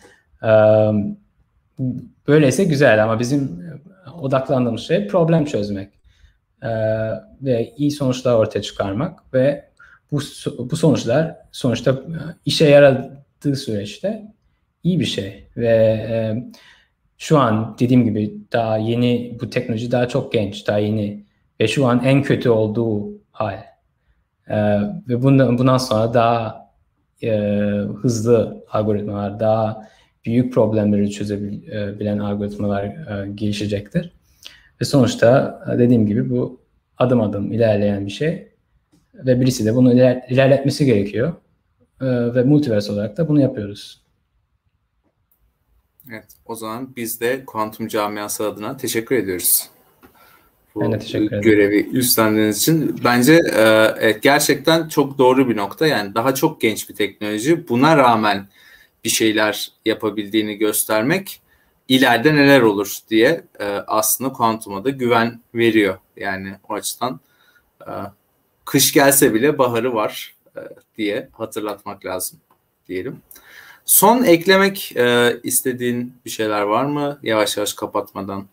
S2: Böyleyse güzel ama bizim odaklandığımız şey problem çözmek ve iyi sonuçlar ortaya çıkarmak ve bu bu sonuçlar sonuçta işe yaradığı süreçte iyi bir şey ve şu an dediğim gibi daha yeni, bu teknoloji daha çok genç, daha yeni ve şu an en kötü olduğu hal. Ee, ve bundan, bundan sonra daha e, hızlı algoritmalar, daha büyük problemleri çözebilen algoritmalar e, gelişecektir. Ve sonuçta dediğim gibi bu adım adım ilerleyen bir şey ve birisi de bunu iler, ilerletmesi gerekiyor e, ve Multiverse olarak da bunu yapıyoruz.
S1: Evet, o zaman biz de kuantum camiası adına teşekkür ediyoruz. Bu
S2: Ben de teşekkür ederim.
S1: Görevi üstlendiğiniz için. Bence e, evet, gerçekten çok doğru bir nokta. Yani daha çok genç bir teknoloji. Buna rağmen bir şeyler yapabildiğini göstermek ileride neler olur diye e, aslında kuantuma da güven veriyor. Yani o açıdan e, kış gelse bile baharı var e, diye hatırlatmak lazım diyelim. Son eklemek e, istediğin bir şeyler var mı? Yavaş yavaş kapatmadan.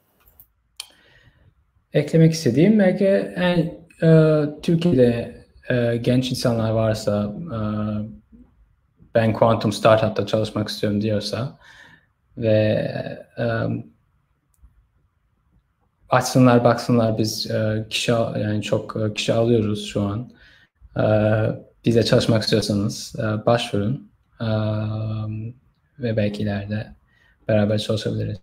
S2: Eklemek istediğim belki en, e, Türkiye'de e, genç insanlar varsa e, ben Quantum Startup'ta çalışmak istiyorum diyorsa ve e, açsınlar baksınlar biz e, kişi yani çok e, kişi alıyoruz şu an. E, bize çalışmak istiyorsanız e, başvurun e, ve belki ileride beraber çalışabiliriz.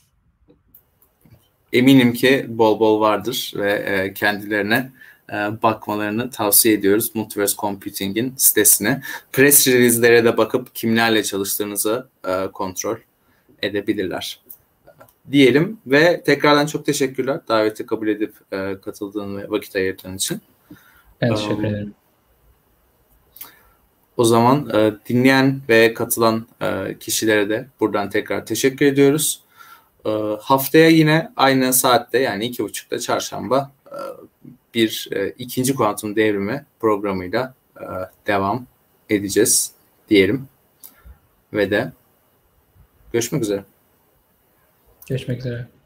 S1: Eminim ki bol bol vardır ve e, kendilerine e, bakmalarını tavsiye ediyoruz Multiverse Computing'in sitesine. Press release'lere de bakıp kimlerle çalıştığınızı e, kontrol edebilirler. Diyelim ve tekrardan çok teşekkürler daveti kabul edip e, katıldığın ve vakit ayırdığın için.
S2: Ben teşekkür um, ederim.
S1: O zaman e, dinleyen ve katılan e, kişilere de buradan tekrar teşekkür ediyoruz. E, haftaya yine aynı saatte yani iki buçukta çarşamba e, bir e, ikinci kuantum devrimi programıyla e, devam edeceğiz diyelim. Ve de görüşmek üzere.
S2: Görüşmek üzere.